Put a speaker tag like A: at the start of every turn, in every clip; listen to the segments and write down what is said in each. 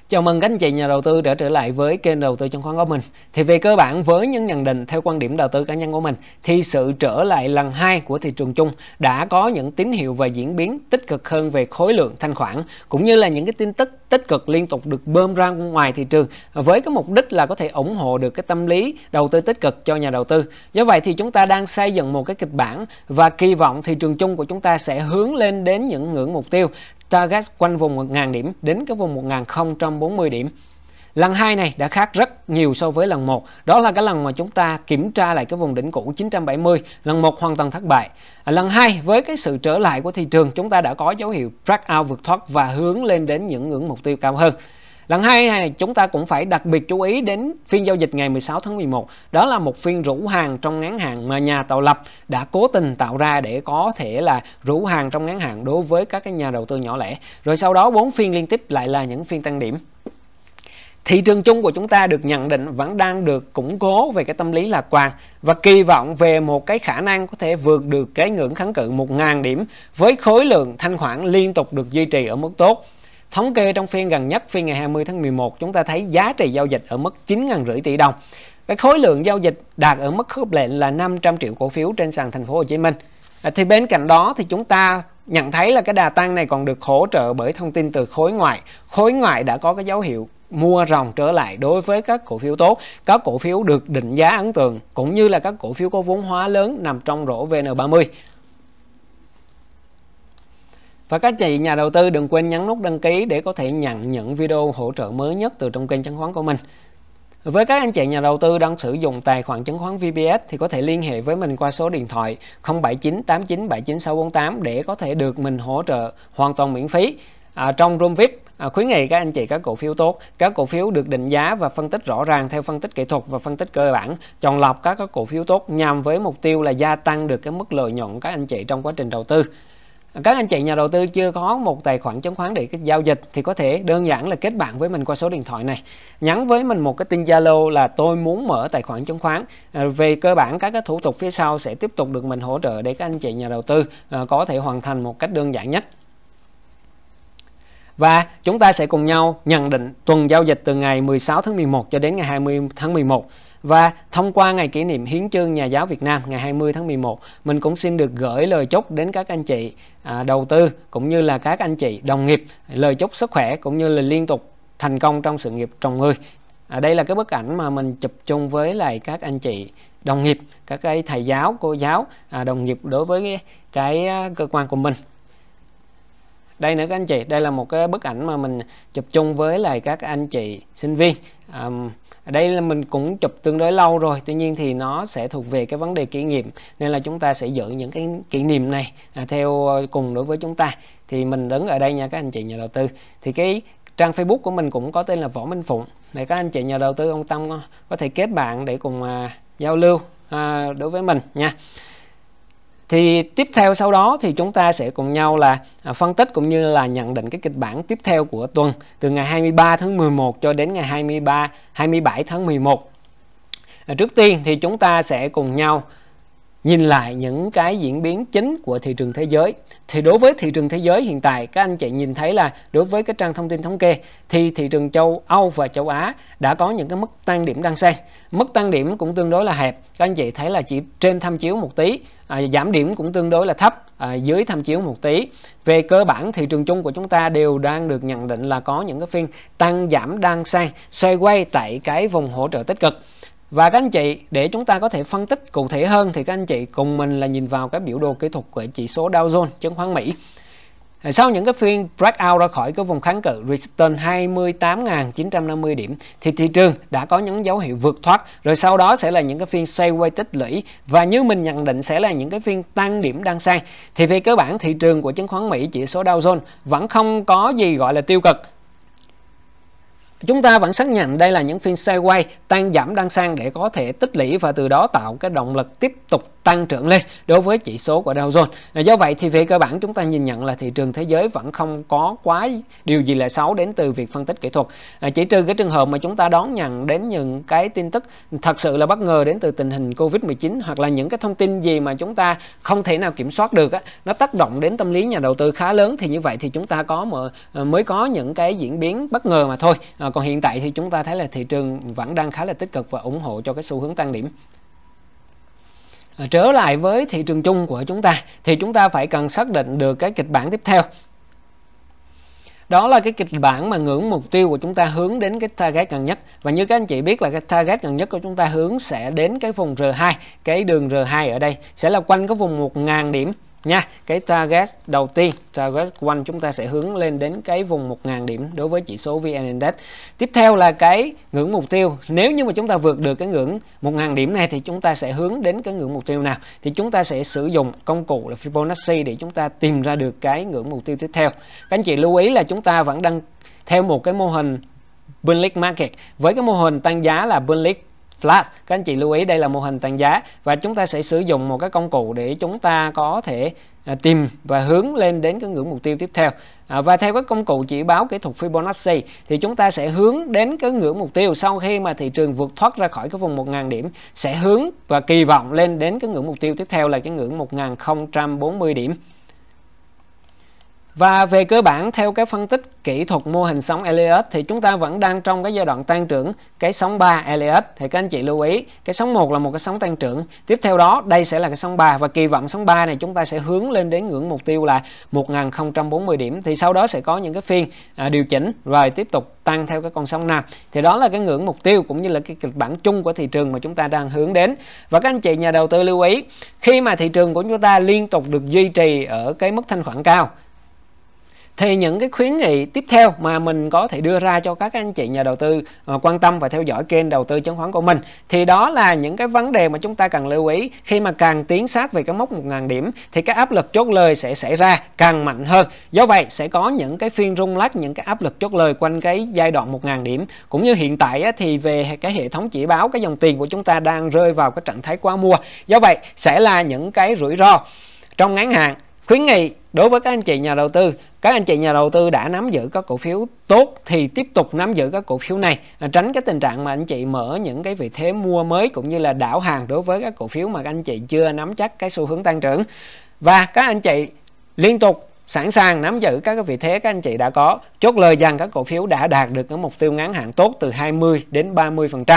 A: Chào mừng các anh chị nhà đầu tư đã trở lại với kênh đầu tư chứng khoán của mình. Thì về cơ bản với những nhận định theo quan điểm đầu tư cá nhân của mình thì sự trở lại lần 2 của thị trường chung đã có những tín hiệu và diễn biến tích cực hơn về khối lượng thanh khoản, cũng như là những cái tin tức tích cực liên tục được bơm ra ngoài thị trường với cái mục đích là có thể ủng hộ được cái tâm lý đầu tư tích cực cho nhà đầu tư. Do vậy thì chúng ta đang xây dựng một cái kịch bản và kỳ vọng thị trường chung của chúng ta sẽ hướng lên đến những ngưỡng mục tiêu target quanh vùng 1.000 điểm đến cái vùng 1.040 điểm. Lần 2 này đã khác rất nhiều so với lần 1. Đó là cái lần mà chúng ta kiểm tra lại cái vùng đỉnh cũ 970. Lần 1 hoàn toàn thất bại. Lần 2 với cái sự trở lại của thị trường, chúng ta đã có dấu hiệu breakout vượt thoát và hướng lên đến những ngưỡng mục tiêu cao hơn. Lần 2 này chúng ta cũng phải đặc biệt chú ý đến phiên giao dịch ngày 16 tháng 11. Đó là một phiên rũ hàng trong ngắn hạn mà nhà tạo lập đã cố tình tạo ra để có thể là rũ hàng trong ngắn hạn đối với các cái nhà đầu tư nhỏ lẻ. Rồi sau đó 4 phiên liên tiếp lại là những phiên tăng điểm. Thị trường chung của chúng ta được nhận định vẫn đang được củng cố về cái tâm lý lạc quan và kỳ vọng về một cái khả năng có thể vượt được cái ngưỡng kháng cự 1.000 điểm với khối lượng thanh khoản liên tục được duy trì ở mức tốt. Thống kê trong phiên gần nhất, phiên ngày 20 tháng 11, chúng ta thấy giá trị giao dịch ở mức 9.500 tỷ đồng. Cái khối lượng giao dịch đạt ở mức khớp lệnh là 500 triệu cổ phiếu trên sàn thành phố Hồ Chí Minh. Thì bên cạnh đó thì chúng ta nhận thấy là cái đà tăng này còn được hỗ trợ bởi thông tin từ khối ngoại. Khối ngoại đã có cái dấu hiệu mua ròng trở lại đối với các cổ phiếu tốt, các cổ phiếu được định giá ấn tượng, cũng như là các cổ phiếu có vốn hóa lớn nằm trong rổ VN30. Và các chị nhà đầu tư đừng quên nhấn nút đăng ký để có thể nhận những video hỗ trợ mới nhất từ trong kênh chứng khoán của mình. Với các anh chị nhà đầu tư đang sử dụng tài khoản chứng khoán VPS thì có thể liên hệ với mình qua số điện thoại 0798979648 để có thể được mình hỗ trợ hoàn toàn miễn phí. Trong room VIP khuyến nghị các anh chị các cổ phiếu tốt, các cổ phiếu được định giá và phân tích rõ ràng theo phân tích kỹ thuật và phân tích cơ bản, chọn lọc các cổ phiếu tốt nhằm với mục tiêu là gia tăng được cái mức lợi nhuận các anh chị trong quá trình đầu tư. Các anh chị nhà đầu tư chưa có một tài khoản chứng khoán để giao dịch thì có thể đơn giản là kết bạn với mình qua số điện thoại này. Nhắn với mình một cái tin Zalo là tôi muốn mở tài khoản chứng khoán. Về cơ bản các cái thủ tục phía sau sẽ tiếp tục được mình hỗ trợ để các anh chị nhà đầu tư có thể hoàn thành một cách đơn giản nhất. Và chúng ta sẽ cùng nhau nhận định tuần giao dịch từ ngày 16 tháng 11 cho đến ngày 20 tháng 11. Và thông qua ngày kỷ niệm hiến chương Nhà giáo Việt Nam ngày 20 tháng 11, mình cũng xin được gửi lời chúc đến các anh chị đầu tư cũng như là các anh chị đồng nghiệp, lời chúc sức khỏe cũng như là liên tục thành công trong sự nghiệp trồng người. Đây là cái bức ảnh mà mình chụp chung với lại các anh chị đồng nghiệp, các cái thầy giáo, cô giáo, đồng nghiệp đối với cái cơ quan của mình. Đây nữa các anh chị, đây là một cái bức ảnh mà mình chụp chung với lại các anh chị sinh viên. Đây là mình cũng chụp tương đối lâu rồi, tuy nhiên thì nó sẽ thuộc về cái vấn đề kỷ niệm, nên là chúng ta sẽ giữ những cái kỷ niệm này theo cùng đối với chúng ta. Thì mình đứng ở đây nha các anh chị nhà đầu tư. Thì cái trang Facebook của mình cũng có tên là Võ Minh Phụng, để các anh chị nhà đầu tư ông Tâm có thể kết bạn để cùng giao lưu đối với mình nha. Thì tiếp theo sau đó thì chúng ta sẽ cùng nhau là phân tích cũng như là nhận định cái kịch bản tiếp theo của tuần từ ngày 23 tháng 11 cho đến ngày 27 tháng 11. Trước tiên thì chúng ta sẽ cùng nhau nhìn lại những cái diễn biến chính của thị trường thế giới. Thì đối với thị trường thế giới hiện tại, các anh chị nhìn thấy là đối với cái trang thông tin thống kê thì thị trường châu Âu và châu Á đã có những cái mức tăng điểm đang xen. Mức tăng điểm cũng tương đối là hẹp. Các anh chị thấy là chỉ trên tham chiếu một tí, giảm điểm cũng tương đối là thấp, dưới tham chiếu một tí. Về cơ bản thị trường chung của chúng ta đều đang được nhận định là có những cái phiên tăng giảm đang xen, xoay quay tại cái vùng hỗ trợ tích cực. Và các anh chị, để chúng ta có thể phân tích cụ thể hơn thì các anh chị cùng mình là nhìn vào cái biểu đồ kỹ thuật của chỉ số Dow Jones chứng khoán Mỹ. Sau những cái phiên breakout ra khỏi cái vùng kháng cự resistance 28.950 điểm thì thị trường đã có những dấu hiệu vượt thoát, rồi sau đó sẽ là những cái phiên xoay quay tích lũy và như mình nhận định sẽ là những cái phiên tăng điểm đang xen. Thì về cơ bản thị trường của chứng khoán Mỹ chỉ số Dow Jones vẫn không có gì gọi là tiêu cực. Chúng ta vẫn xác nhận đây là những phiên sideways tăng giảm đang xen để có thể tích lũy và từ đó tạo cái động lực tiếp tục tăng trưởng lên đối với chỉ số của Dow Jones. Do vậy thì về cơ bản chúng ta nhìn nhận là thị trường thế giới vẫn không có quá điều gì là xấu đến từ việc phân tích kỹ thuật. Chỉ trừ cái trường hợp mà chúng ta đón nhận đến những cái tin tức thật sự là bất ngờ đến từ tình hình Covid-19 hoặc là những cái thông tin gì mà chúng ta không thể nào kiểm soát được nó tác động đến tâm lý nhà đầu tư khá lớn, thì như vậy thì chúng ta mới có những cái diễn biến bất ngờ mà thôi. Còn hiện tại thì chúng ta thấy là thị trường vẫn đang khá là tích cực và ủng hộ cho cái xu hướng tăng điểm. Trở lại với thị trường chung của chúng ta thì chúng ta phải cần xác định được cái kịch bản tiếp theo. Đó là cái kịch bản mà ngưỡng mục tiêu của chúng ta hướng đến cái target gần nhất. Và như các anh chị biết là cái target gần nhất của chúng ta hướng sẽ đến cái vùng R2. Cái đường R2 ở đây sẽ là quanh cái vùng 1.000 điểm nha. Cái target đầu tiên, target 1 chúng ta sẽ hướng lên đến cái vùng 1.000 điểm đối với chỉ số VN Index. Tiếp theo là cái ngưỡng mục tiêu. Nếu như mà chúng ta vượt được cái ngưỡng 1.000 điểm này thì chúng ta sẽ hướng đến cái ngưỡng mục tiêu nào? Thì chúng ta sẽ sử dụng công cụ là Fibonacci để chúng ta tìm ra được cái ngưỡng mục tiêu tiếp theo. Các anh chị lưu ý là chúng ta vẫn đang theo một cái mô hình bullish market với cái mô hình tăng giá là bullish flash. Các anh chị lưu ý đây là mô hình tăng giá và chúng ta sẽ sử dụng một cái công cụ để chúng ta có thể tìm và hướng lên đến cái ngưỡng mục tiêu tiếp theo. Và theo cái công cụ chỉ báo kỹ thuật Fibonacci thì chúng ta sẽ hướng đến cái ngưỡng mục tiêu sau khi mà thị trường vượt thoát ra khỏi cái vùng 1.000 điểm, sẽ hướng và kỳ vọng lên đến cái ngưỡng mục tiêu tiếp theo là cái ngưỡng 1.040 điểm. Và về cơ bản theo cái phân tích kỹ thuật mô hình sóng Elliott thì chúng ta vẫn đang trong cái giai đoạn tăng trưởng cái sóng 3 Elliott. Thì các anh chị lưu ý cái sóng 1 là một cái sóng tăng trưởng, tiếp theo đó đây sẽ là cái sóng 3 và kỳ vọng sóng 3 này chúng ta sẽ hướng lên đến ngưỡng mục tiêu là 1.040 điểm. Thì sau đó sẽ có những cái phiên điều chỉnh rồi tiếp tục tăng theo cái con sóng 5. Thì đó là cái ngưỡng mục tiêu cũng như là cái kịch bản chung của thị trường mà chúng ta đang hướng đến. Và các anh chị nhà đầu tư lưu ý khi mà thị trường của chúng ta liên tục được duy trì ở cái mức thanh khoản cao thì những cái khuyến nghị tiếp theo mà mình có thể đưa ra cho các anh chị nhà đầu tư quan tâm và theo dõi kênh đầu tư chứng khoán của mình thì đó là những cái vấn đề mà chúng ta cần lưu ý. Khi mà càng tiến sát về cái mốc 1.000 điểm thì cái áp lực chốt lời sẽ xảy ra càng mạnh hơn. Do vậy sẽ có những cái phiên rung lắc, những cái áp lực chốt lời quanh cái giai đoạn 1.000 điểm. Cũng như hiện tại thì về cái hệ thống chỉ báo cái dòng tiền của chúng ta đang rơi vào cái trạng thái quá mua. Do vậy sẽ là những cái rủi ro trong ngắn hạn. Khuyến nghị đối với các anh chị nhà đầu tư, các anh chị nhà đầu tư đã nắm giữ các cổ phiếu tốt thì tiếp tục nắm giữ các cổ phiếu này, tránh cái tình trạng mà anh chị mở những cái vị thế mua mới cũng như là đảo hàng đối với các cổ phiếu mà các anh chị chưa nắm chắc cái xu hướng tăng trưởng. Và các anh chị liên tục sẵn sàng nắm giữ các cái vị thế các anh chị đã có, chốt lời rằng các cổ phiếu đã đạt được cái mục tiêu ngắn hạn tốt từ 20 đến 30%.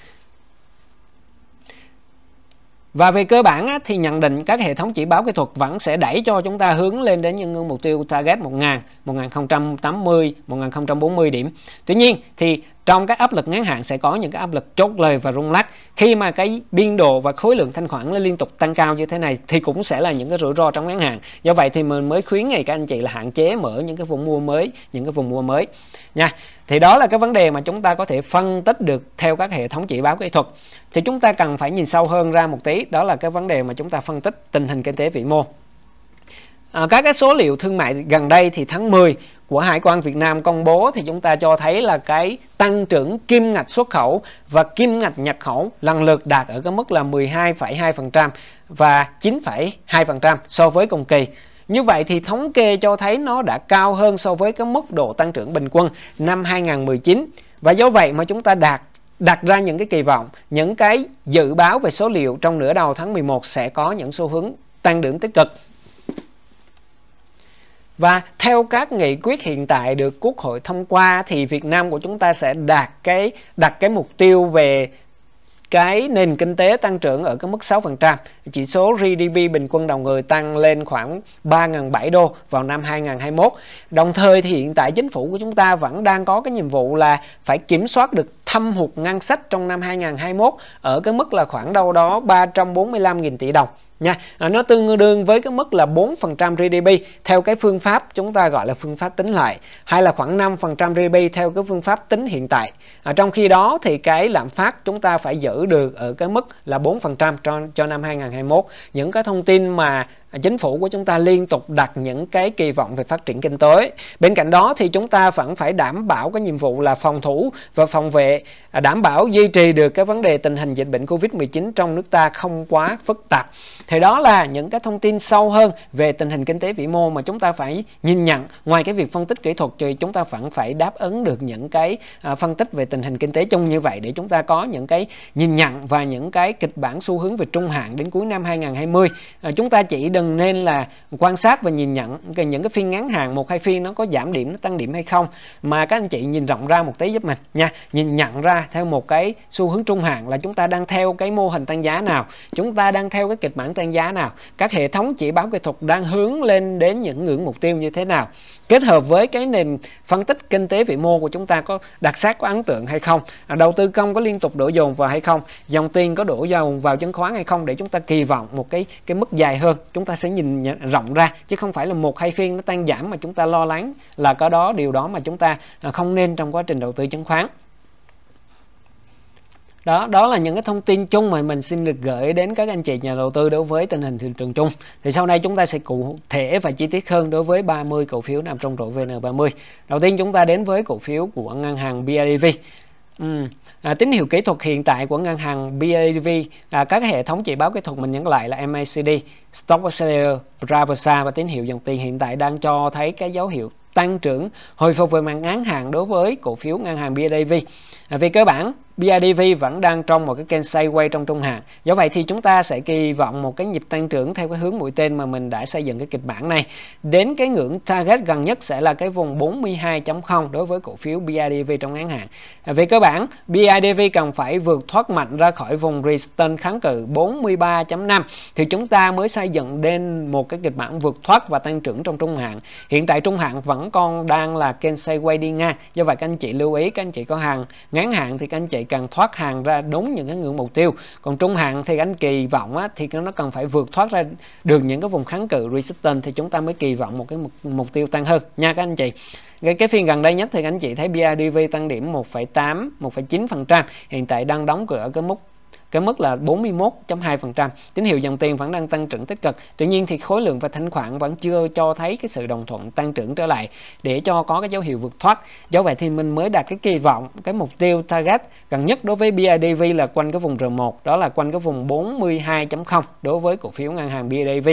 A: Và về cơ bản thì nhận định các hệ thống chỉ báo kỹ thuật vẫn sẽ đẩy cho chúng ta hướng lên đến những mục tiêu target 1.000, 1.080, 1.040 điểm. Tuy nhiên thì trong các áp lực ngắn hạn sẽ có những cái áp lực chốt lời và rung lắc. Khi mà cái biên độ và khối lượng thanh khoản liên tục tăng cao như thế này thì cũng sẽ là những cái rủi ro trong ngắn hạn. Do vậy thì mình mới khuyến nghị các anh chị là hạn chế mở những cái vùng mua mới, nha. Thì đó là cái vấn đề mà chúng ta có thể phân tích được theo các hệ thống chỉ báo kỹ thuật. Thì chúng ta cần phải nhìn sâu hơn ra một tí, đó là cái vấn đề mà chúng ta phân tích tình hình kinh tế vĩ mô. Các cái số liệu thương mại gần đây thì tháng 10 của Hải quan Việt Nam công bố thì chúng ta cho thấy là cái tăng trưởng kim ngạch xuất khẩu và kim ngạch nhập khẩu lần lượt đạt ở cái mức là 12,2% và 9,2% so với cùng kỳ. Như vậy thì thống kê cho thấy nó đã cao hơn so với cái mức độ tăng trưởng bình quân năm 2019. Và do vậy mà chúng ta đặt ra những cái kỳ vọng, những cái dự báo về số liệu trong nửa đầu tháng 11 sẽ có những xu hướng tăng trưởng tích cực. Và theo các nghị quyết hiện tại được Quốc hội thông qua thì Việt Nam của chúng ta sẽ đặt cái mục tiêu về cái nền kinh tế tăng trưởng ở cái mức 6%. Chỉ số GDP bình quân đầu người tăng lên khoảng 3.700 đô vào năm 2021. Đồng thời thì hiện tại chính phủ của chúng ta vẫn đang có cái nhiệm vụ là phải kiểm soát được thâm hụt ngân sách trong năm 2021 ở cái mức là khoảng đâu đó 345.000 tỷ đồng. Nha, nó tương đương với cái mức là 4% GDP theo cái phương pháp chúng ta gọi là phương pháp tính lại, hay là khoảng 5% GDP theo cái phương pháp tính hiện tại. Trong khi đó thì cái lạm phát chúng ta phải giữ được ở cái mức là 4% cho năm 2021. Những cái thông tin mà chính phủ của chúng ta liên tục đặt những cái kỳ vọng về phát triển kinh tế. Bên cạnh đó thì chúng ta vẫn phải đảm bảo cái nhiệm vụ là phòng thủ và phòng vệ, đảm bảo duy trì được cái vấn đề tình hình dịch bệnh Covid-19 trong nước ta không quá phức tạp. Thì đó là những cái thông tin sâu hơn về tình hình kinh tế vĩ mô mà chúng ta phải nhìn nhận. Ngoài cái việc phân tích kỹ thuật thì chúng ta vẫn phải đáp ứng được những cái phân tích về tình hình kinh tế chung như vậy để chúng ta có những cái nhìn nhận và những cái kịch bản xu hướng về trung hạn đến cuối năm 2020. Chúng ta chỉ đừng nên là quan sát và nhìn nhận những cái phiên ngắn hạn, 1-2 phiên nó có giảm điểm, nó tăng điểm hay không, mà các anh chị nhìn rộng ra một tí giúp mình nha. Nhìn nhận ra theo một cái xu hướng trung hạn là chúng ta đang theo cái mô hình tăng giá nào, chúng ta đang theo cái kịch bản tăng giá nào, các hệ thống chỉ báo kỹ thuật đang hướng lên đến những ngưỡng mục tiêu như thế nào, kết hợp với cái nền phân tích kinh tế vĩ mô của chúng ta có đặc sắc, có ấn tượng hay không, đầu tư công có liên tục đổ dồn vào hay không, dòng tiền có đổ dồn vào chứng khoán hay không, để chúng ta kỳ vọng một cái mức dài hơn. Chúng ta sẽ nhìn rộng ra chứ không phải là 1-2 phiên nó tăng giảm mà chúng ta lo lắng là có đó, điều đó mà chúng ta không nên trong quá trình đầu tư chứng khoán. Đó là những cái thông tin chung mà mình xin được gửi đến các anh chị nhà đầu tư đối với tình hình thị trường chung. Thì sau đây chúng ta sẽ cụ thể và chi tiết hơn đối với 30 cổ phiếu nằm trong rổ VN30. Đầu tiên chúng ta đến với cổ phiếu của ngân hàng BIDV. Tín hiệu kỹ thuật hiện tại của ngân hàng BIDV, các hệ thống chỉ báo kỹ thuật mình nhấn lại là MACD, Stock Oscillator, Bravosa và tín hiệu dòng tiền hiện tại đang cho thấy cái dấu hiệu tăng trưởng hồi phục về mặt ngắn hạn đối với cổ phiếu ngân hàng BIDV. Về cơ bản, BIDV vẫn đang trong một cái kênh sideways trong trung hạn. Do vậy thì chúng ta sẽ kỳ vọng một cái nhịp tăng trưởng theo cái hướng mũi tên mà mình đã xây dựng cái kịch bản này. Đến cái ngưỡng target gần nhất sẽ là cái vùng 42.0 đối với cổ phiếu BIDV trong ngắn hạn. Về cơ bản, BIDV cần phải vượt thoát mạnh ra khỏi vùng resistance kháng cự 43.5 thì chúng ta mới xây dựng đến một cái kịch bản vượt thoát và tăng trưởng trong trung hạn. Hiện tại trung hạn vẫn còn đang là kênh sideways đi ngang. Do vậy các anh chị lưu ý, các anh chị có hàng ngắn hạn thì các anh chị cần thoát hàng ra đúng những cái ngưỡng mục tiêu. Còn trung hạn thì anh kỳ vọng thì nó cần phải vượt thoát ra được những cái vùng kháng cự resistance thì chúng ta mới kỳ vọng một cái mục tiêu tăng hơn nha các anh chị. Cái phiên gần đây nhất thì các anh chị thấy BIDV tăng điểm 1,8, 1,9%, hiện tại đang đóng cửa ở cái mức là 41.2%. Tín hiệu dòng tiền vẫn đang tăng trưởng tích cực. Tuy nhiên thì khối lượng và thanh khoản vẫn chưa cho thấy cái sự đồng thuận tăng trưởng trở lại để cho có cái dấu hiệu vượt thoát. Do vậy thì mình mới đặt cái kỳ vọng, cái mục tiêu target gần nhất đối với BIDV là quanh cái vùng R1, đó là quanh cái vùng 42.0 đối với cổ phiếu ngân hàng BIDV.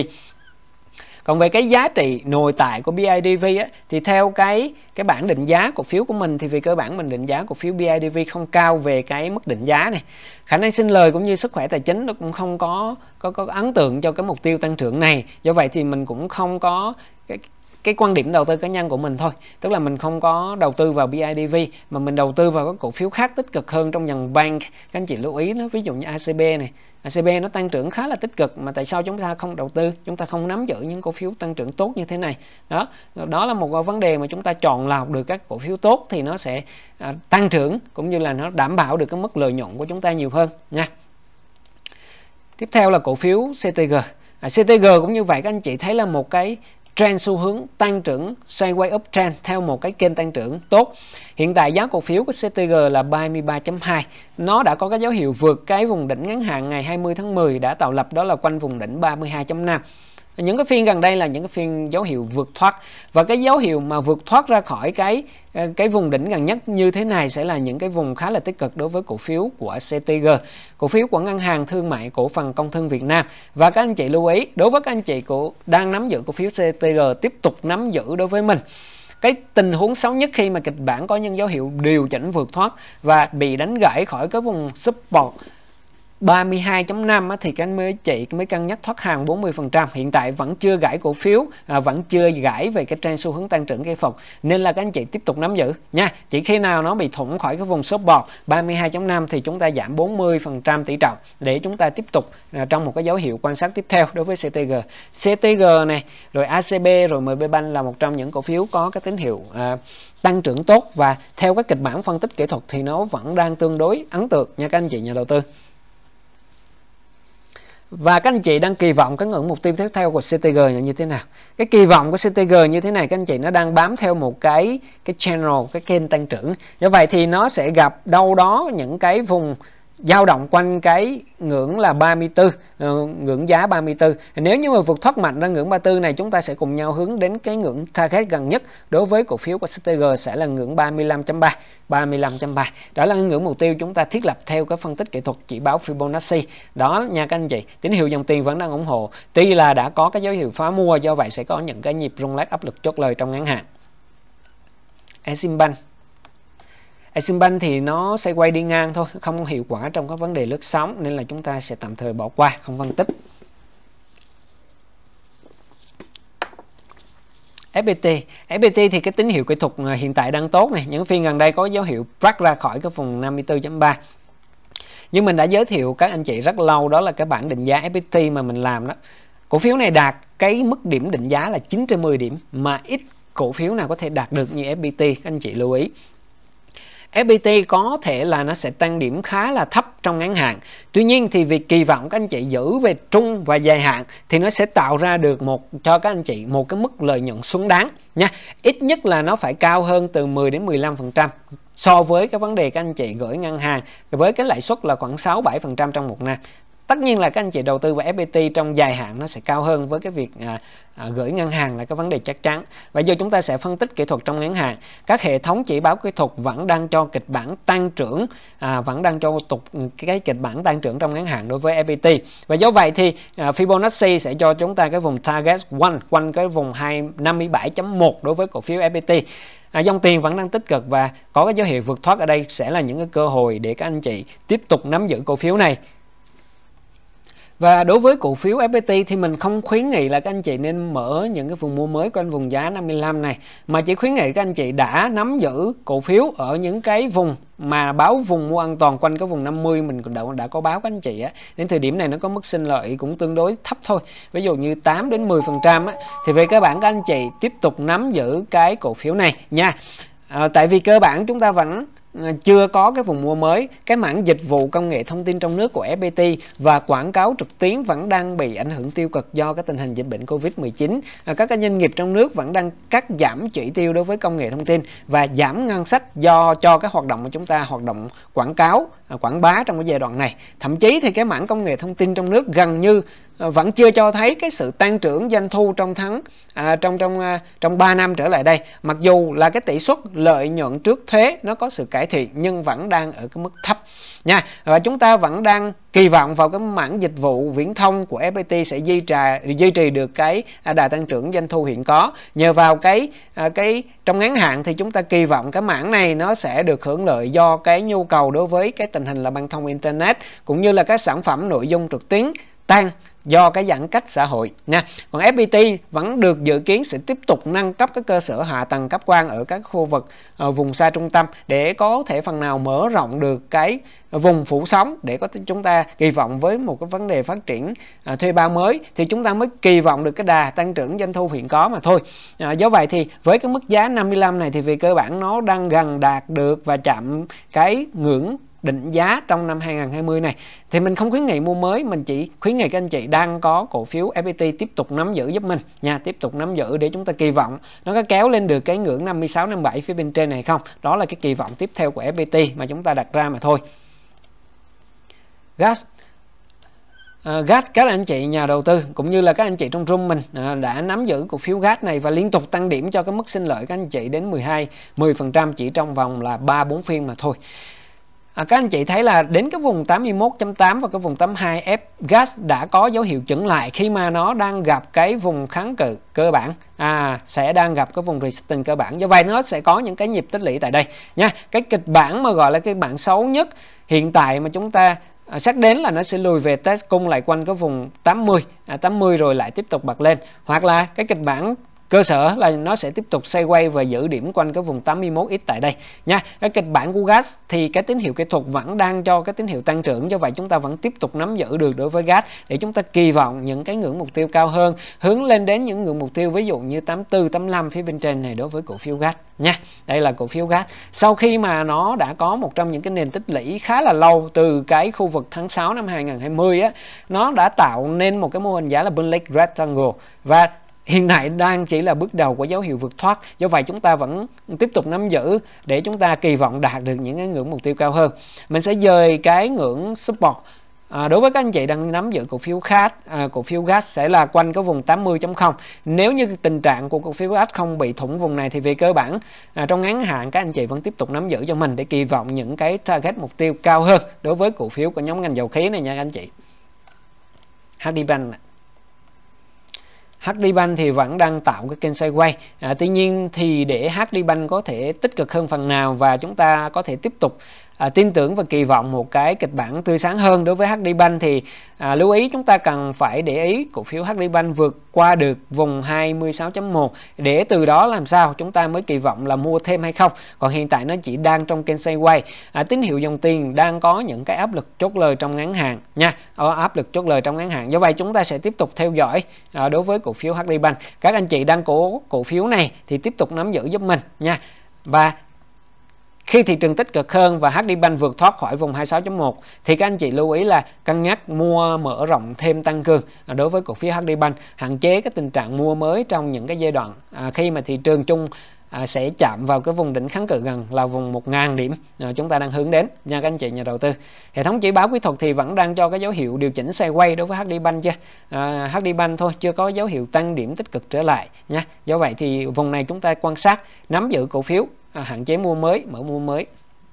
A: Còn về cái giá trị nội tại của BIDV thì theo cái bảng định giá cổ phiếu của mình thì về cơ bản mình định giá cổ phiếu BIDV không cao về cái mức định giá này. Khả năng sinh lời cũng như sức khỏe tài chính nó cũng không có ấn tượng cho cái mục tiêu tăng trưởng này. Do vậy thì mình cũng không có cái quan điểm đầu tư cá nhân của mình thôi. Tức là mình không có đầu tư vào BIDV mà mình đầu tư vào các cổ phiếu khác tích cực hơn trong dòng bank. Các anh chị lưu ý đó, ví dụ như ACB này. ACB nó tăng trưởng khá là tích cực mà tại sao chúng ta không đầu tư, chúng ta không nắm giữ những cổ phiếu tăng trưởng tốt như thế này. Đó là một vấn đề mà chúng ta chọn lọc được các cổ phiếu tốt thì nó sẽ tăng trưởng cũng như là nó đảm bảo được cái mức lợi nhuận của chúng ta nhiều hơn nha. Tiếp theo là cổ phiếu CTG. CTG cũng như vậy, các anh chị thấy là một cái trend xu hướng tăng trưởng sideways uptrend theo một cái kênh tăng trưởng tốt. Hiện tại giá cổ phiếu của CTG là 33.2. Nó đã có cái dấu hiệu vượt cái vùng đỉnh ngắn hạn ngày 20 tháng 10 đã tạo lập, đó là quanh vùng đỉnh 32.5. Những cái phiên gần đây là những cái phiên dấu hiệu vượt thoát, và cái dấu hiệu mà vượt thoát ra khỏi cái vùng đỉnh gần nhất như thế này sẽ là những cái vùng khá là tích cực đối với cổ phiếu của CTG, cổ phiếu của Ngân hàng Thương mại Cổ phần Công thương Việt Nam. Và các anh chị lưu ý, đối với các anh chị đang nắm giữ cổ phiếu CTG, tiếp tục nắm giữ đối với mình. Cái tình huống xấu nhất khi mà kịch bản có những dấu hiệu điều chỉnh vượt thoát và bị đánh gãy khỏi cái vùng support 32.5 thì các anh chị mới cân nhắc thoát hàng 40%. Hiện tại vẫn chưa gãy cổ phiếu, vẫn chưa gãy về cái trend xu hướng tăng trưởng cây phục, nên là các anh chị tiếp tục nắm giữ nha. Chỉ khi nào nó bị thủng khỏi cái vùng support 32.5 thì chúng ta giảm 40% tỷ trọng để chúng ta tiếp tục trong một cái dấu hiệu quan sát tiếp theo đối với CTG. CTG này, rồi ACB, rồi MB Bank là một trong những cổ phiếu có cái tín hiệu tăng trưởng tốt, và theo cái kịch bản phân tích kỹ thuật thì nó vẫn đang tương đối ấn tượng nha các anh chị nhà đầu tư. Và các anh chị đang kỳ vọng cái ngưỡng mục tiêu tiếp theo của CTG là như thế nào? Cái kỳ vọng của CTG như thế này, các anh chị nó đang bám theo một cái channel, cái kênh tăng trưởng. Do vậy thì nó sẽ gặp đâu đó những cái vùng dao động quanh cái ngưỡng là 34, ngưỡng giá 34. Nếu như mà vượt thoát mạnh ra ngưỡng 34 này, chúng ta sẽ cùng nhau hướng đến cái ngưỡng target gần nhất đối với cổ phiếu của CTG sẽ là ngưỡng 35.3. 35.3. Đó là ngưỡng mục tiêu chúng ta thiết lập theo cái phân tích kỹ thuật chỉ báo Fibonacci. Đó nha các anh chị. Tín hiệu dòng tiền vẫn đang ủng hộ. Tuy là đã có cái dấu hiệu phá mua, do vậy sẽ có những cái nhịp rung lắc áp lực chốt lời trong ngắn hạn. Eximbank. Eximbank thì nó sẽ quay đi ngang thôi, không hiệu quả trong các vấn đề lướt sóng, nên là chúng ta sẽ tạm thời bỏ qua, không phân tích. FPT. FPT thì cái tín hiệu kỹ thuật hiện tại đang tốt này, những phiên gần đây có dấu hiệu break ra khỏi cái vùng 54.3. Nhưng mình đã giới thiệu các anh chị rất lâu, đó là cái bảng định giá FPT mà mình làm đó. Cổ phiếu này đạt cái mức điểm định giá là 9/10 điểm, mà ít cổ phiếu nào có thể đạt được như FPT, các anh chị lưu ý. FPT có thể là nó sẽ tăng điểm khá là thấp trong ngắn hạn. Tuy nhiên thì việc kỳ vọng các anh chị giữ về trung và dài hạn thì nó sẽ tạo ra được cho các anh chị một cái mức lợi nhuận xứng đáng nha. Ít nhất là nó phải cao hơn từ 10 đến 15% so với cái vấn đề các anh chị gửi ngân hàng với cái lãi suất là khoảng 6-7% trong một năm. Tất nhiên là các anh chị đầu tư vào FPT trong dài hạn nó sẽ cao hơn với cái việc gửi ngân hàng là cái vấn đề chắc chắn. Và giờ chúng ta sẽ phân tích kỹ thuật trong ngắn hạn. Các hệ thống chỉ báo kỹ thuật vẫn đang cho kịch bản tăng trưởng, vẫn đang cho cái kịch bản tăng trưởng trong ngắn hạn đối với FPT. Và do vậy thì Fibonacci sẽ cho chúng ta cái vùng target quanh cái vùng 57.1 đối với cổ phiếu FPT. Dòng tiền vẫn đang tích cực và có cái dấu hiệu vượt thoát ở đây sẽ là những cái cơ hội để các anh chị tiếp tục nắm giữ cổ phiếu này. Và đối với cổ phiếu FPT thì mình không khuyến nghị là các anh chị nên mở những cái vùng mua mới quanh vùng giá 55 này, mà chỉ khuyến nghị các anh chị đã nắm giữ cổ phiếu ở những cái vùng mà báo vùng mua an toàn quanh cái vùng 50 mình đã có báo các anh chị á. Đến thời điểm này nó có mức sinh lợi cũng tương đối thấp thôi, ví dụ như 8 đến 10% á, thì về cơ bản các anh chị tiếp tục nắm giữ cái cổ phiếu này nha. Tại vì cơ bản chúng ta vẫn chưa có cái vùng mua mới. Cái mảng dịch vụ công nghệ thông tin trong nước của FPT và quảng cáo trực tuyến vẫn đang bị ảnh hưởng tiêu cực do cái tình hình dịch bệnh Covid-19. Các doanh nghiệp trong nước vẫn đang cắt giảm chỉ tiêu đối với công nghệ thông tin và giảm ngân sách cho cái hoạt động của chúng ta, hoạt động quảng cáo, quảng bá trong cái giai đoạn này. Thậm chí thì cái mảng công nghệ thông tin trong nước gần như vẫn chưa cho thấy cái sự tăng trưởng doanh thu trong 3 năm trở lại đây. Mặc dù là cái tỷ suất lợi nhuận trước thuế nó có sự cải thiện nhưng vẫn đang ở cái mức thấp nha. Và chúng ta vẫn đang kỳ vọng vào cái mảng dịch vụ viễn thông của FPT sẽ duy trì được cái đà tăng trưởng doanh thu hiện có. Nhờ vào cái trong ngắn hạn thì chúng ta kỳ vọng cái mảng này nó sẽ được hưởng lợi do cái nhu cầu đối với cái tình hình là băng thông internet cũng như là các sản phẩm nội dung trực tuyến tăng do cái giãn cách xã hội nha. Còn FPT vẫn được dự kiến sẽ tiếp tục nâng cấp cái cơ sở hạ tầng cấp quang ở các khu vực vùng xa trung tâm để có thể phần nào mở rộng được cái vùng phủ sóng, để có chúng ta kỳ vọng với một cái vấn đề phát triển thuê bao mới thì chúng ta mới kỳ vọng được cái đà tăng trưởng doanh thu hiện có mà thôi. Do vậy thì với cái mức giá 55 này thì về cơ bản nó đang gần đạt được và chạm cái ngưỡng định giá trong năm 2020 này, thì mình không khuyến nghị mua mới, mình chỉ khuyến nghị các anh chị đang có cổ phiếu FPT tiếp tục nắm giữ giúp mình nha, tiếp tục nắm giữ để chúng ta kỳ vọng nó có kéo lên được cái ngưỡng 56 57 phía bên trên này không. Đó là cái kỳ vọng tiếp theo của FPT mà chúng ta đặt ra mà thôi. GAS, các anh chị nhà đầu tư cũng như là các anh chị trong room mình đã nắm giữ cổ phiếu GAS này và liên tục tăng điểm cho cái mức sinh lợi các anh chị đến 10% chỉ trong vòng là 3-4 phiên mà thôi. Các anh chị thấy là đến cái vùng 81.8 và cái vùng 82F GAS đã có dấu hiệu chững lại khi mà nó đang gặp cái vùng kháng cự cơ bản, sẽ đang gặp cái vùng resistance cơ bản. Do vậy nó sẽ có những cái nhịp tích lũy tại đây nha. Cái kịch bản mà gọi là cái bản xấu nhất hiện tại mà chúng ta xác đến là nó sẽ lùi về test cung lại quanh cái vùng 80 rồi lại tiếp tục bật lên, hoặc là cái kịch bản cơ sở là nó sẽ tiếp tục xoay quay và giữ điểm quanh cái vùng 81x tại đây nha. Cái kịch bản của GAS thì cái tín hiệu kỹ thuật vẫn đang cho cái tín hiệu tăng trưởng, do vậy chúng ta vẫn tiếp tục nắm giữ được đối với GAS để chúng ta kỳ vọng những cái ngưỡng mục tiêu cao hơn, hướng lên đến những ngưỡng mục tiêu ví dụ như 84, 85 phía bên trên này đối với cổ phiếu GAS nha. Đây là cổ phiếu GAS sau khi mà nó đã có một trong những cái nền tích lũy khá là lâu từ cái khu vực tháng 6 năm 2020 á, nó đã tạo nên một cái mô hình giá là Bullish Rectangle và hiện tại đang chỉ là bước đầu của dấu hiệu vượt thoát. Do vậy chúng ta vẫn tiếp tục nắm giữ để chúng ta kỳ vọng đạt được những cái ngưỡng mục tiêu cao hơn. Mình sẽ dời cái ngưỡng support. Đối với các anh chị đang nắm giữ cổ phiếu gas, cổ phiếu gas sẽ là quanh cái vùng 80.0. Nếu như tình trạng của cổ phiếu gas không bị thủng vùng này thì về cơ bản trong ngắn hạn các anh chị vẫn tiếp tục nắm giữ cho mình để kỳ vọng những cái target mục tiêu cao hơn đối với cổ phiếu của nhóm ngành dầu khí này nha các anh chị. HD Bank này. HD Bank thì vẫn đang tạo cái kênh sideways. Tuy nhiên thì để HD Bank có thể tích cực hơn phần nào và chúng ta có thể tiếp tục tin tưởng và kỳ vọng một cái kịch bản tươi sáng hơn đối với HD Bank thì lưu ý chúng ta cần phải để ý cổ phiếu HD Bank vượt qua được vùng 26.1 để từ đó làm sao chúng ta mới kỳ vọng là mua thêm hay không. Còn hiện tại nó chỉ đang trong kênh sideways. Tín hiệu dòng tiền đang có những cái áp lực chốt lời trong ngắn hạn nha, áp lực chốt lời trong ngắn hạn. Do vậy chúng ta sẽ tiếp tục theo dõi đối với cổ phiếu HD Bank. Các anh chị đang cổ phiếu này thì tiếp tục nắm giữ giúp mình nha. Và khi thị trường tích cực hơn và HD Bank vượt thoát khỏi vùng 26.1 thì các anh chị lưu ý là cân nhắc mua mở rộng thêm tăng cường đối với cổ phiếu HD Bank, hạn chế cái tình trạng mua mới trong những cái giai đoạn khi mà thị trường chung sẽ chạm vào cái vùng đỉnh kháng cự gần là vùng 1.000 điểm chúng ta đang hướng đến nha các anh chị nhà đầu tư. Hệ thống chỉ báo kỹ thuật thì vẫn đang cho cái dấu hiệu điều chỉnh sideways đối với HD Bank chưa? HD Bank thôi, chưa có dấu hiệu tăng điểm tích cực trở lại nha. Do vậy thì vùng này chúng ta quan sát, nắm giữ cổ phiếu, hạn chế mua mới, mở mua mới.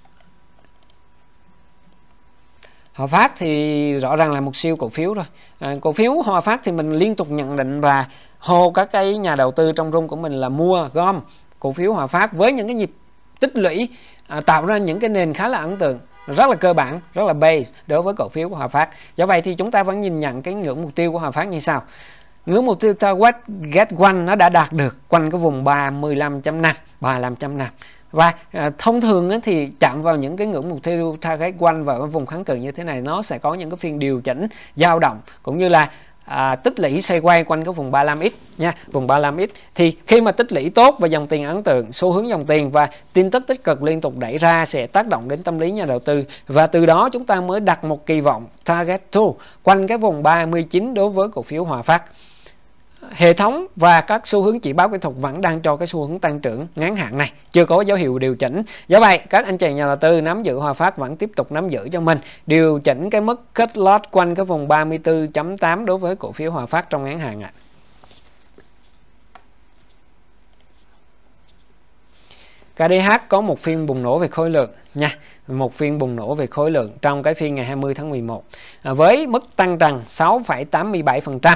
A: Hòa Phát thì rõ ràng là một siêu cổ phiếu rồi. Cổ phiếu Hòa Phát thì mình liên tục nhận định và hô các cái nhà đầu tư trong room của mình là mua gom cổ phiếu Hòa Phát với những cái nhịp tích lũy tạo ra những cái nền khá là ấn tượng, rất là cơ bản, rất là base đối với cổ phiếu của Hòa Phát. Do vậy thì chúng ta vẫn nhìn nhận cái ngưỡng mục tiêu của Hòa Phát như sau. Ngưỡng mục tiêu target get one nó đã đạt được quanh cái vùng 35.5 và thông thường thì chạm vào những cái ngưỡng mục tiêu target one và vùng kháng cự như thế này nó sẽ có những cái phiên điều chỉnh dao động cũng như là tích lũy xoay quay quanh cái vùng 35x nha, vùng 35x. Thì khi mà tích lũy tốt và dòng tiền ấn tượng, xu hướng dòng tiền và tin tức tích cực liên tục đẩy ra sẽ tác động đến tâm lý nhà đầu tư và từ đó chúng ta mới đặt một kỳ vọng target 2 quanh cái vùng 39 đối với cổ phiếu Hòa Phát. Hệ thống và các xu hướng chỉ báo kỹ thuật vẫn đang cho cái xu hướng tăng trưởng ngắn hạn này, chưa có dấu hiệu điều chỉnh. Do vậy các anh chị nhà đầu tư nắm giữ Hòa Phát vẫn tiếp tục nắm giữ cho mình, điều chỉnh cái mức cut loss quanh cái vùng 34.8 đối với cổ phiếu Hòa Phát trong ngắn hạn ạ. KDH có một phiên bùng nổ về khối lượng nha, một phiên bùng nổ về khối lượng trong cái phiên ngày 20 tháng 11 với mức tăng trần 6,87%.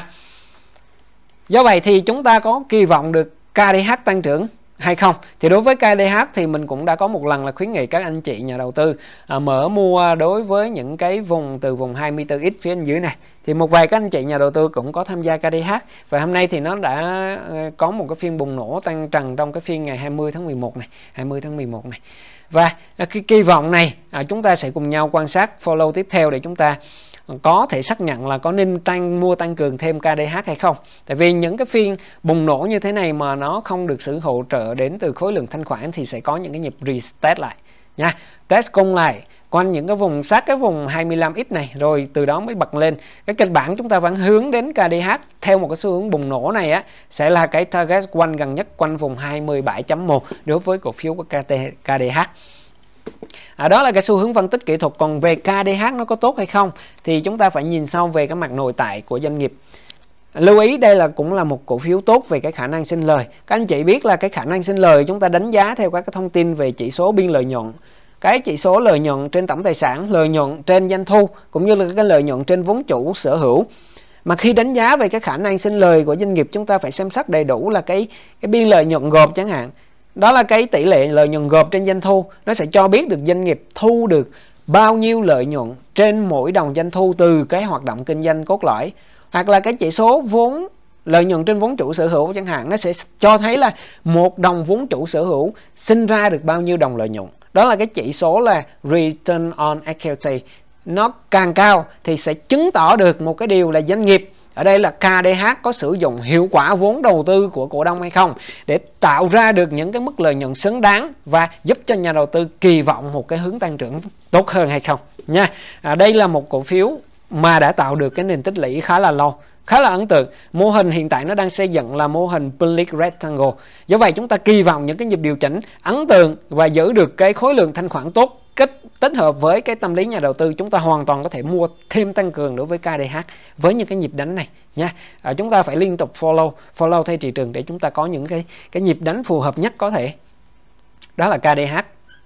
A: Do vậy thì chúng ta có kỳ vọng được KDH tăng trưởng hay không? Thì đối với KDH thì mình cũng đã có một lần là khuyến nghị các anh chị nhà đầu tư mở mua đối với những cái vùng từ vùng 24x phía bên dưới này. Thì một vài các anh chị nhà đầu tư cũng có tham gia KDH và hôm nay thì nó đã có một cái phiên bùng nổ tăng trần trong cái phiên ngày 20 tháng 11 này, 20 tháng 11 này. Và cái kỳ vọng này chúng ta sẽ cùng nhau quan sát follow tiếp theo để chúng ta có thể xác nhận là có nên mua tăng cường thêm KDH hay không. Tại vì những cái phiên bùng nổ như thế này mà nó không được sự hỗ trợ đến từ khối lượng thanh khoản thì sẽ có những cái nhịp retest lại nha. Test cung lại quanh những cái vùng sát cái vùng 25x này rồi từ đó mới bật lên. Cái kịch bản chúng ta vẫn hướng đến KDH theo một cái xu hướng bùng nổ này sẽ là cái target one gần nhất quanh vùng 27.1 đối với cổ phiếu của KDH. Đó là cái xu hướng phân tích kỹ thuật. Còn về KDH nó có tốt hay không thì chúng ta phải nhìn sau về cái mặt nội tại của doanh nghiệp. Lưu ý đây là cũng là một cổ phiếu tốt về cái khả năng sinh lời. Các anh chị biết là cái khả năng sinh lời chúng ta đánh giá theo các cái thông tin về chỉ số biên lợi nhuận, cái chỉ số lợi nhuận trên tổng tài sản, lợi nhuận trên doanh thu cũng như là cái lợi nhuận trên vốn chủ sở hữu. Mà khi đánh giá về cái khả năng sinh lời của doanh nghiệp chúng ta phải xem xét đầy đủ là cái biên lợi nhuận gộp chẳng hạn. Đó là cái tỷ lệ lợi nhuận gộp trên doanh thu, nó sẽ cho biết được doanh nghiệp thu được bao nhiêu lợi nhuận trên mỗi đồng doanh thu từ cái hoạt động kinh doanh cốt lõi. Hoặc là cái chỉ số vốn lợi nhuận trên vốn chủ sở hữu chẳng hạn, nó sẽ cho thấy là một đồng vốn chủ sở hữu sinh ra được bao nhiêu đồng lợi nhuận. Đó là cái chỉ số là Return on Equity. Nó càng cao thì sẽ chứng tỏ được một cái điều là doanh nghiệp ở đây là KDH có sử dụng hiệu quả vốn đầu tư của cổ đông hay không để tạo ra được những cái mức lợi nhuận xứng đáng và giúp cho nhà đầu tư kỳ vọng một cái hướng tăng trưởng tốt hơn hay không nha. Đây là một cổ phiếu mà đã tạo được cái nền tích lũy khá là lâu khá là ấn tượng. Mô hình hiện tại nó đang xây dựng là mô hình Bullish Rectangle. Do vậy chúng ta kỳ vọng những cái nhịp điều chỉnh ấn tượng và giữ được cái khối lượng thanh khoản tốt, tích hợp với cái tâm lý nhà đầu tư, chúng ta hoàn toàn có thể mua thêm tăng cường đối với KDH với những cái nhịp đánh này nha. Chúng ta phải liên tục follow theo thị trường để chúng ta có những cái nhịp đánh phù hợp nhất có thể. Đó là KDH.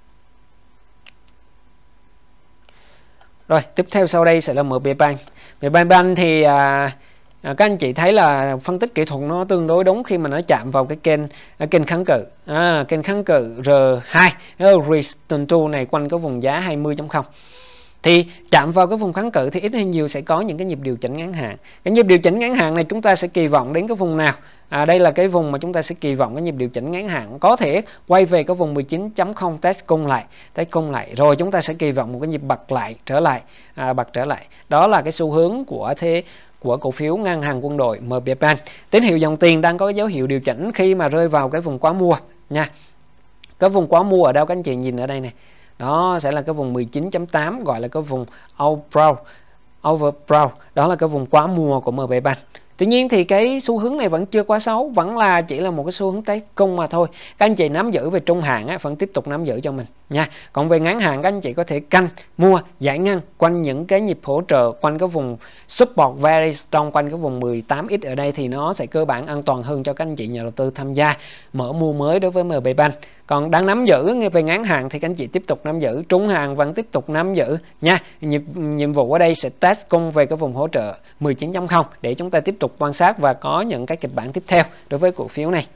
A: Rồi tiếp theo sau đây sẽ là MB Bank. MB Bank thì các anh chị thấy là phân tích kỹ thuật nó tương đối đúng khi mà nó chạm vào cái kênh kháng cự, kênh kháng cự R2 Resistance 2 này quanh cái vùng giá 20.0. Thì chạm vào cái vùng kháng cự thì ít hay nhiều sẽ có những cái nhịp điều chỉnh ngắn hạn. Cái nhịp điều chỉnh ngắn hạn này chúng ta sẽ kỳ vọng đến cái vùng nào? Đây là cái vùng mà chúng ta sẽ kỳ vọng cái nhịp điều chỉnh ngắn hạn có thể quay về cái vùng 19.0 test cung lại rồi chúng ta sẽ kỳ vọng một cái nhịp bật trở lại. Đó là cái xu hướng của cổ phiếu ngân hàng quân đội MB Bank. Tín hiệu dòng tiền đang có dấu hiệu điều chỉnh khi mà rơi vào cái vùng quá mua nha. Cái vùng quá mua ở đâu các anh chị nhìn ở đây này. Đó sẽ là cái vùng 19.8 gọi là cái vùng overbrow. Đó là cái vùng quá mua của MB Bank. Tuy nhiên thì cái xu hướng này vẫn chưa quá xấu, vẫn là chỉ là một cái xu hướng test cung mà thôi. Các anh chị nắm giữ về trung hạn vẫn tiếp tục nắm giữ cho mình nha. Còn về ngắn hạn các anh chị có thể canh mua giải ngân quanh những cái nhịp hỗ trợ, quanh cái vùng support very strong, quanh cái vùng 18x ở đây thì nó sẽ cơ bản an toàn hơn cho các anh chị nhà đầu tư tham gia mở mua mới đối với MB Bank. Còn đang nắm giữ về ngắn hạn thì các anh chị tiếp tục nắm giữ, trung hạn vẫn tiếp tục nắm giữ nha. Nhiệm vụ ở đây sẽ test cung về cái vùng hỗ trợ 19.0 để chúng ta tiếp tục quan sát và có những cái kịch bản tiếp theo đối với cổ phiếu này.